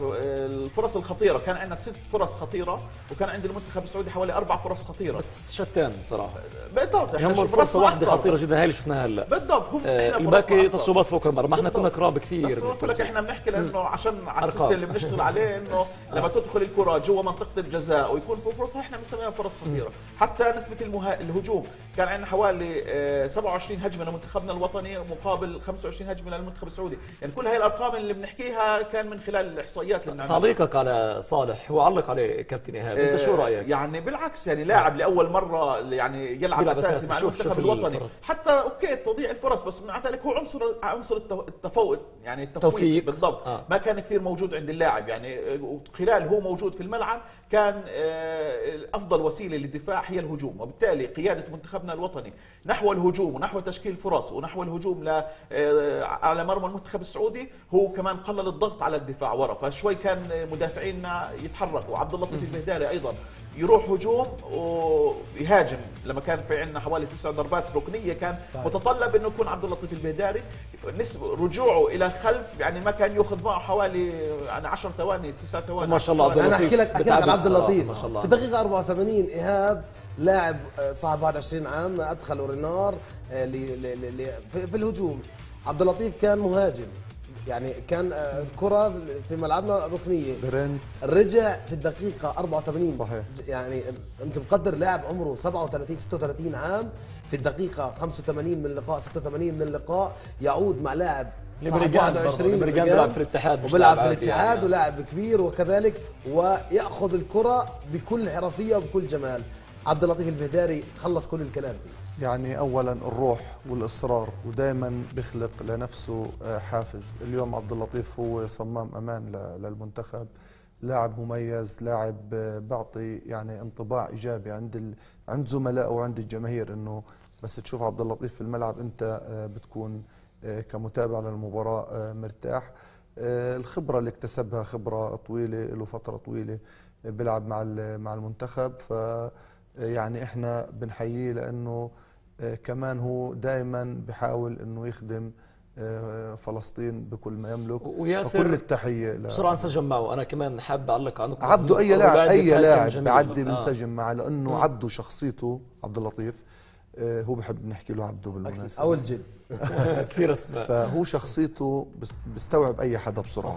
الفرص الخطيره، كان عندنا ست فرص خطيره وكان عند المنتخب السعودي حوالي اربع فرص خطيره. بس شتان صراحه. بالضبط احنا هم شو الفرصه فرصنا واحده أكثر. خطيره جدا، هي اللي شفناها هلا. بالضبط هم آه، احنا الباقي فرصنا أكثر. تصويبات فوق المرمى، ما احنا كنا بالضبط. قراب كثير. بس قلت لك احنا بنحكي لانه عشان على أرقام. السيستم اللي بنشتغل عليه انه لما تدخل الكره جوا منطقه الجزاء ويكون في فرصه احنا بنسميها فرص خطيره. حتى نسبه المها... الهجوم كان عندنا حوالي آه، سبعة وعشرين هجمه لمنتخبنا الوطني مقابل خمسة وعشرين هجمه للمنتخب السعودي، يعني كل هاي الارقام اللي بنحكيها كان من خلال الاحصائيات اللي بنعملها. تعليقك على صالح وعلق عليه كابتن ايهاب، انت شو رايك؟ يعني بالعكس، يعني لاعب لاول مره يعني يلعب بيلعب اساسي أساسي. مع شوف- المنتخب شوف الوطني، الفرص. حتى اوكي تضييع الفرص، بس مع ذلك هو عنصر عنصر التو- التفوق، يعني التفويق توفيق. بالضبط. آه. ما كان كثير موجود عند اللاعب، يعني خلال هو موجود في الملعب كان آه، افضل وسيله للدفاع هي الهجوم، وبالتالي قياده منتخبنا الوطني نحو الهجوم ونحو تشكيل فرص ونحو الهجوم ل آه، على مرمى المنتخب السعودي، هو كمان قلل الضغط على الدفاع ورا، فشوي كان مدافعينا يتحركوا. عبد اللطيف البهداري ايضا يروح هجوم ويهاجم، لما كان في عندنا حوالي تسع ضربات ركنيه كان صحيح. متطلب انه يكون عبد اللطيف البهداري نسبه رجوعه الى خلف، يعني ما كان ياخذ معه حوالي يعني عشر ثواني تسع ثواني. ما شاء الله عبد انا اللطيف احكي لك احكي لك بتعب عن عبد الصراحة، اللطيف. ما شاء الله. في دقيقه أربعة وثمانين ايهاب لاعب صاحب واحد وعشرين عام ادخل رينار آه، ل- ل- ل- ل- في في الهجوم. عبد اللطيف كان مهاجم، يعني كان آه، الكره في ملعبنا ركنيه، برنت رجع في الدقيقة أربعة وثمانين. صحيح. يعني انت مقدر لاعب عمره سبعة وثلاثين ستة وثلاثين عام في الدقيقة خمسة وثمانين من اللقاء ستة وثمانين من اللقاء يعود مع لاعب صاحب ليبريجان واحد وعشرين برضه. ليبريجان رجال، بيلعب في الاتحاد، مش وبيلعب لاعب في عادي الاتحاد يعني. ولاعب كبير وكذلك، ويأخذ الكرة بكل حرفية وبكل جمال. عبد اللطيف البهداري خلص كل الكلام دي. يعني اولا الروح والاصرار، ودائما بيخلق لنفسه آه، حافز. اليوم عبد اللطيف هو صمام امان ل- للمنتخب، لاعب مميز، لاعب آه، بعطي يعني انطباع ايجابي عند ال... عند زملائه وعند الجماهير، انه بس تشوف عبد اللطيف في الملعب انت آه، بتكون آه، كمتابع للمباراه آه، مرتاح. آه، الخبره اللي اكتسبها خبره طويله، له فتره طويله آه، بيلعب مع ال- مع المنتخب، ف يعني احنا بنحييه لانه آه، كمان هو دائما بحاول انه يخدم آه، فلسطين بكل ما يملك. وياسر كل التحيه ل- بسرعه انسجم معه. انا كمان حاب اعلق على نقطه عبده اي إنه لاعب أولاد اي دفاع كان لاعب جميل. بعدي آه. بنسجم معه، لانه مم. عبده شخصيته عبد اللطيف آه، هو بحب نحكي له عبده أكيد. بالمناسبه، أو الجد. كثير اسماء. فهو شخصيته بس- بيستوعب اي حدا بسرعه.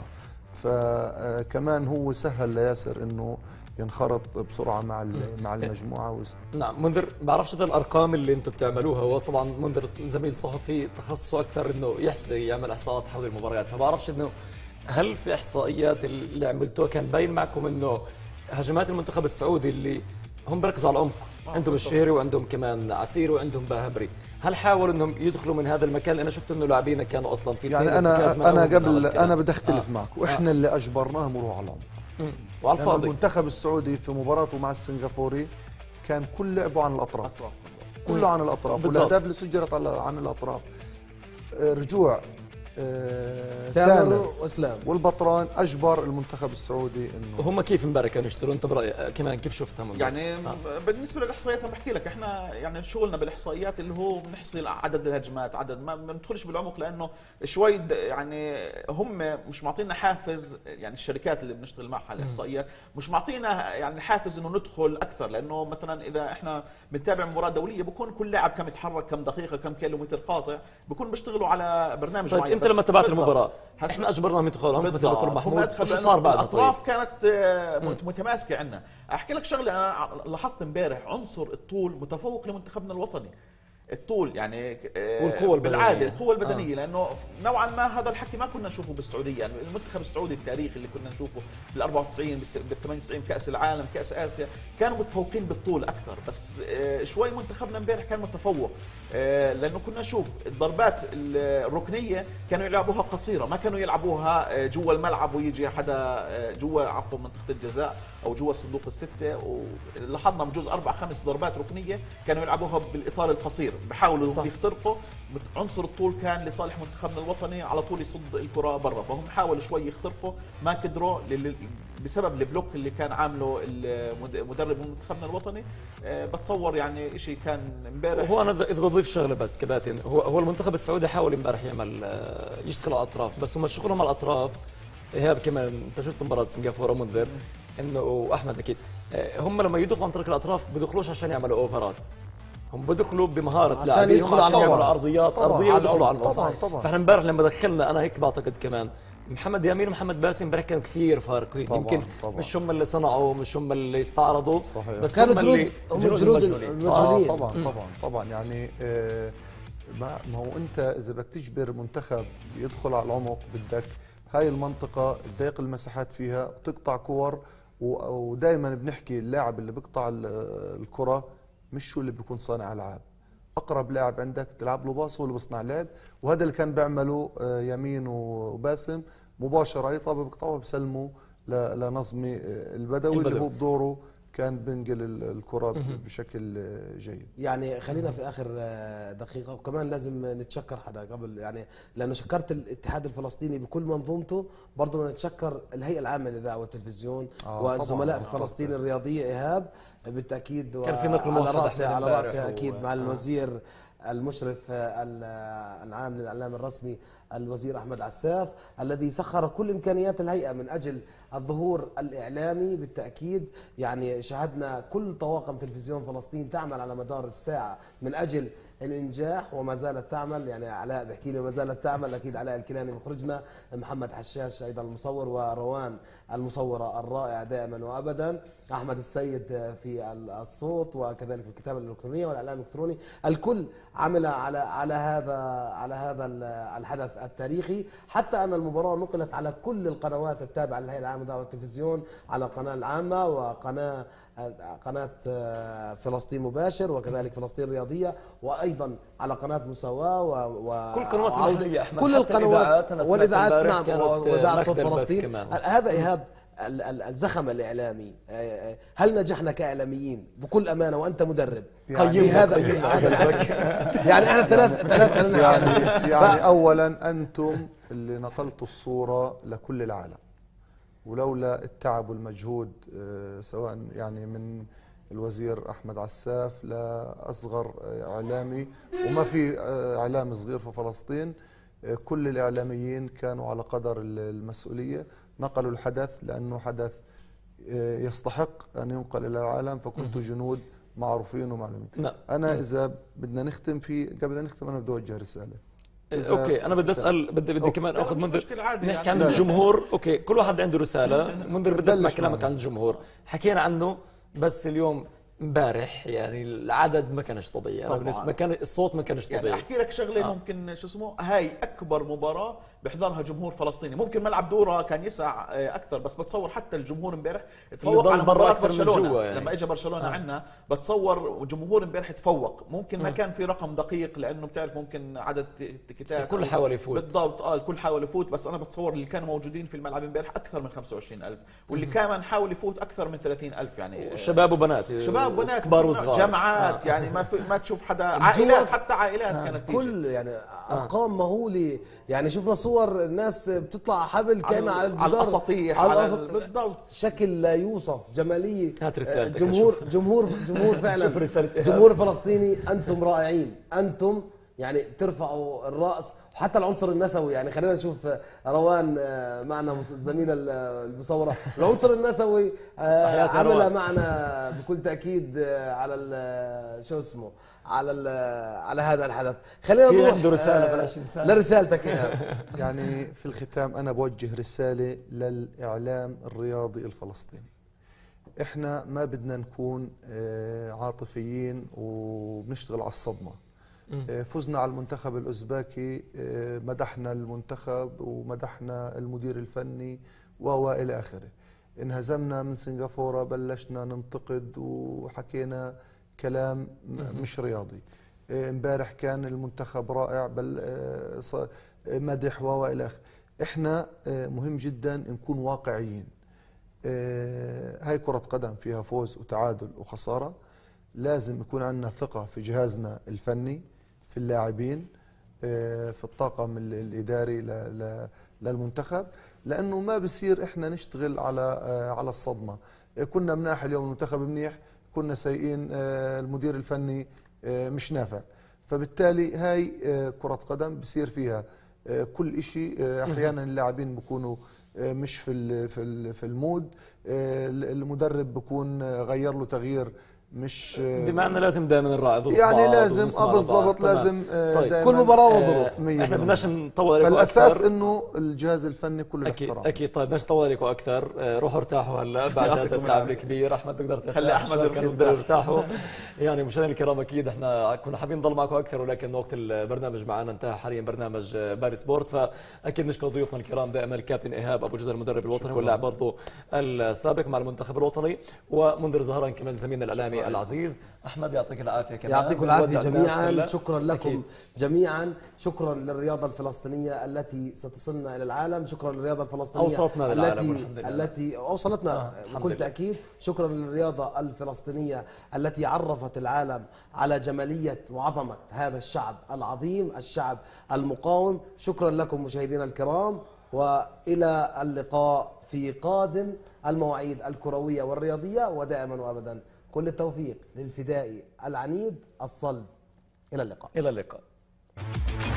فكمان هو سهل لياسر انه ينخرط بسرعه مع ال- مع المجموعه ويست- نعم منذر، بعرفش ده الارقام اللي انتم بتعملوها، هو طبعا منذر زميل صحفي تخصصه اكثر انه يحصي يعمل احصاءات حول المباريات، فبعرفش انه هل في احصائيات اللي عملتوها كان باين معكم انه هجمات المنتخب السعودي اللي هم بيركزوا على العمق، عندهم الشهري وعندهم كمان عسير وعندهم باهبري، هل حاولوا انهم يدخلوا من هذا المكان؟ انا شفت انه لاعبين كانوا اصلا في يعني اثنين ارتكاز انا معهم انا من قبل الكلام. انا بدي اختلف آه. معك، واحنا اللي اجبرناهم يروحوا على العمق. مم. وعلى لأن الفاضي. المنتخب السعودي في مباراته مع السنغافوري كان كل لعبه عن الاطراف، كله عن الاطراف، بالضبط. والاهداف اللي سجلت على عن الاطراف. آه، رجوع آه تامر واسلام، والبطران اجبر المنتخب السعودي انه هم كيف امبارح كانوا يشترون؟ انت برايك كمان كيف شفتها من يعني آه. بالنسبه للاحصائيات انا بحكي لك احنا يعني شغلنا بالاحصائيات اللي هو بنحصي عدد الهجمات، عدد ما بندخلش بالعمق لانه شوي يعني هم مش معطينا حافز، يعني الشركات اللي بنشتغل معها الاحصائيات مش معطينا يعني حافز انه ندخل اكثر، لانه مثلا اذا احنا بنتابع مباراه دوليه بكون كل لاعب كم يتحرك، كم دقيقه، كم كيلومتر قاطع، بكون بيشتغلوا على برنامج طيب معين. انت لما تابعت المباراه احنا اجبرناهم يدخلوا، هم مثل دكتور محمود شو صار بعدها؟ الاطراف طيب كانت متماسكه عندنا. احكي لك شغله، انا لاحظت امبارح عنصر الطول متفوق لمنتخبنا الوطني. الطول يعني والقوة بالعاده البدنية. القوه البدنيه آه. لانه نوعا ما هذا الحكي ما كنا نشوفه بالسعوديه، يعني المنتخب السعودي التاريخي اللي كنا نشوفه بال أربعة وتسعين بال ثمانية وتسعين كاس العالم كاس اسيا كانوا متفوقين بالطول اكثر، بس شوي منتخبنا امبارح كان متفوق لانه كنا نشوف الضربات الركنيه كانوا يلعبوها قصيره، ما كانوا يلعبوها جوا الملعب ويجي حدا جوا عفوا منطقه الجزاء او جوا الصندوق السته، ولاحظنا بجوز اربع خمس ضربات ركنيه كانوا يلعبوها بالاطار القصير، بحاولوا يخترقوا. عنصر الطول كان لصالح منتخبنا الوطني، على طول يصد الكره برا، فهم حاولوا شوي يخترقوا ما قدروا بسبب البلوك اللي كان عامله المدرب منتخبنا الوطني. بتصور يعني شيء كان امبارح. هو انا اذا بضيف شغله بس كباتن، هو هو المنتخب السعودي حاول امبارح يعمل يشتغل على الاطراف، بس هم شغلهم على الاطراف ايهاب كمان انت شفت مباراه سنغافوره منذر انه واحمد اكيد هم لما يدخلوا عن طريق الاطراف بدخلوش عشان يعملوا اوفرات، هم بدخلوا بمهاره عشان يدخلوا على العمق، ارضيات ارضيه ويدخلوا على طبعا طبعا. فاحنا امبارح لما دخلنا انا هيك بعتقد كمان محمد يامين ومحمد باسم امبارح كانوا كثير فارقين، يمكن طبعًا. مش هم اللي صنعوا، مش هم اللي استعرضوا، صحيح. بس كانوا هم جنود اللي هم جنود المجهولين. آه طبعا طبعا طبعا يعني آه ما هو انت اذا بدك تجبر منتخب يدخل على العمق بدك هاي المنطقه تضيق المساحات فيها وتقطع كور، ودائما بنحكي اللاعب اللي بيقطع الكره مش هو اللي بيكون صانع العاب، اقرب لاعب عندك بتلعب له باص هو اللي بيصنع لعب، وهذا اللي كان بيعمله يمين وباسم مباشره، اي طابه بيقطعوها بسلموا لنظمي البدوي اللي هو بدوره كان بنقل الكره بشكل جيد. يعني خلينا في اخر دقيقه، وكمان لازم نتشكر حدا قبل، يعني لانه شكرت الاتحاد الفلسطيني بكل منظومته، برضه بدنا نتشكر الهيئه العامه للاذاعه والتلفزيون آه والزملاء في فلسطين الرياضيه ايهاب بالتاكيد، كان في نقل على راسها على راسها اكيد مع آه. الوزير المشرف العام للاعلام الرسمي الوزير احمد عساف الذي سخر كل امكانيات الهيئه من اجل الظهور الاعلامي. بالتاكيد يعني شاهدنا كل طواقم تلفزيون فلسطين تعمل على مدار الساعه من اجل الانجاح وما زالت تعمل، يعني علاء بحكي لي ما زالت تعمل، اكيد علاء الكناني مخرجنا، محمد حشاش ايضا المصور، وروان المصوره الرائعه دائما وابدا، احمد السيد في الصوت وكذلك في الكتابه الالكترونيه والاعلام الالكتروني، الكل عمل على على هذا على هذا الحدث التاريخي، حتى ان المباراه نقلت على كل القنوات التابعه للهيئه العامه للاذاعه والتلفزيون، على القناه العامه وقناه قناة فلسطين مباشر وكذلك فلسطين رياضية، وأيضا على قناة مساواة و كل قنوات كل القنوات والإذاعات، نعم، وإذاعة صوت فلسطين. هذا إيهاب الزخم الإعلامي، هل نجحنا كإعلاميين بكل أمانة وأنت مدرب يعني هذا يعني احنا ثلاث ثلاث يعني, يعني أولا أنتم اللي نقلتوا الصورة لكل العالم، ولولا التعب والمجهود سواء يعني من الوزير أحمد عساف لأصغر إعلامي، وما في إعلام صغير في فلسطين، كل الإعلاميين كانوا على قدر المسؤولية، نقلوا الحدث لأنه حدث يستحق أن ينقل إلى العالم، فكنتوا جنود معروفين ومعلومين. أنا إذا بدنا نختم في قبل أن نختم أنا بدي أوجه رسالة. اوكي انا بدي اسال بدي بدي كمان اخذ منذر نحكي عن الجمهور. اوكي كل واحد عنده رساله. منذر بدي اسمع كلامك عن الجمهور، حكينا عنه بس اليوم امبارح يعني العدد ما كانش طبيعي، انا بالنسبه ما كان الصوت ما كانش طبيعي. يعني احكي لك شغله آه. ممكن شو اسمه، هاي اكبر مباراه بيحضرها جمهور فلسطيني، ممكن ملعب دوره كان يسع اكثر، بس بتصور حتى الجمهور امبارح تفوق على مباراه برشلونه يعني. لما اجى برشلونه آه. عندنا بتصور الجمهور امبارح تفوق، ممكن ما آه. كان في رقم دقيق لانه بتعرف ممكن عدد التيكيتات الكل حاول يفوت بالضبط، اه الكل حاول يفوت، بس انا بتصور اللي كانوا موجودين في الملعب امبارح اكثر من خمسة وعشرين ألف، واللي كمان حاول يفوت اكثر من ثلاثين ألف، يعني شباب وبنات شباب شباب بنات كبار وصغار، جامعات، آه. يعني ما في ما تشوف حدا، عائلات حتى عائلات آه. كانت كل يعني ارقام مهوله، يعني شفنا صور الناس بتطلع حبل كان على الجدار، على الاساطيح، على على الأسط... بالضبط، شكل لا يوصف، جماليه. هات رسالتك جمهور أشوف. جمهور جمهور فعلا شوف رسالة إيهاب. جمهور فلسطيني، انتم رائعين، انتم يعني بترفعوا الراس، وحتى العنصر النسوي. يعني خلينا نشوف روان معنا الزميله المصوره، العنصر النسوي عملها معنا بكل تاكيد على شو اسمه على على هذا الحدث. خلينا في نروح عنده رساله بلاش انسان لرسالتك إيهاب. يعني في الختام أنا بوجه رسالة للإعلام الرياضي الفلسطيني. إحنا ما بدنا نكون عاطفيين وبنشتغل على الصدمة. فزنا على المنتخب الأوزباكي، مدحنا المنتخب ومدحنا المدير الفني وإلى آخره. انهزمنا من سنغافورة بلشنا ننتقد وحكينا كلام مش رياضي. امبارح كان المنتخب رائع بل مدح وإلى آخره. احنا مهم جدا نكون واقعيين. هاي كرة قدم فيها فوز وتعادل وخسارة. لازم يكون عندنا ثقة في جهازنا الفني، في اللاعبين، في الطاقم الإداري للمنتخب، لأنه ما بصير إحنا نشتغل على على الصدمة. كنا مناح اليوم المنتخب منيح، كنا سيئين المدير الفني مش نافع. فبالتالي هاي كرة قدم بصير فيها كل شيء. أحيانا اللاعبين بيكونوا مش في في المود، المدرب بيكون غير له تغيير مش بما انه لازم دائما نراعي ظروف يعني لازم اه بالضبط لازم طيب. كل مباراه وظروف. احنا بدناش نطول عليكم فالاساس أكثر. انه الجهاز الفني كل اكيد الاحترام. اكيد. طيب بدناش نطول عليكم اكثر، روحوا ارتاحوا هلا بعد هذا التعب الكبير. احمد تقدر ترتاح، خلي احمد كانوا بدهم يرتاحوا. يعني مشاهدينا الكرام اكيد احنا كنا حابين نضل معكم اكثر، ولكن وقت البرنامج معنا انتهى حاليا، برنامج باري سبورت. فاكيد نشكر ضيوفنا الكرام دائما الكابتن ايهاب ابو جزر المدرب الوطني واللاعب برضه السابق مع المنتخب الوطني، ومنذر زهران كمان زميلنا الاعلامي العزيز. احمد يعطيك العافيه كمان. يعطيكم العافيه جميعا. شكرا لكم أكيد. جميعا. شكرا للرياضه الفلسطينيه التي ستصلنا الى العالم. شكرا للرياضه الفلسطينيه اوصلتنا التي التي اوصلتنا آه بكل تاكيد. شكرا للرياضه الفلسطينيه التي عرفت العالم على جماليه وعظمه هذا الشعب العظيم، الشعب المقاوم. شكرا لكم مشاهدينا الكرام، والى اللقاء في قادم المواعيد الكرويه والرياضيه، ودائما وابدا كل التوفيق للفدائي العنيد الصلب. إلى اللقاء. إلى اللقاء.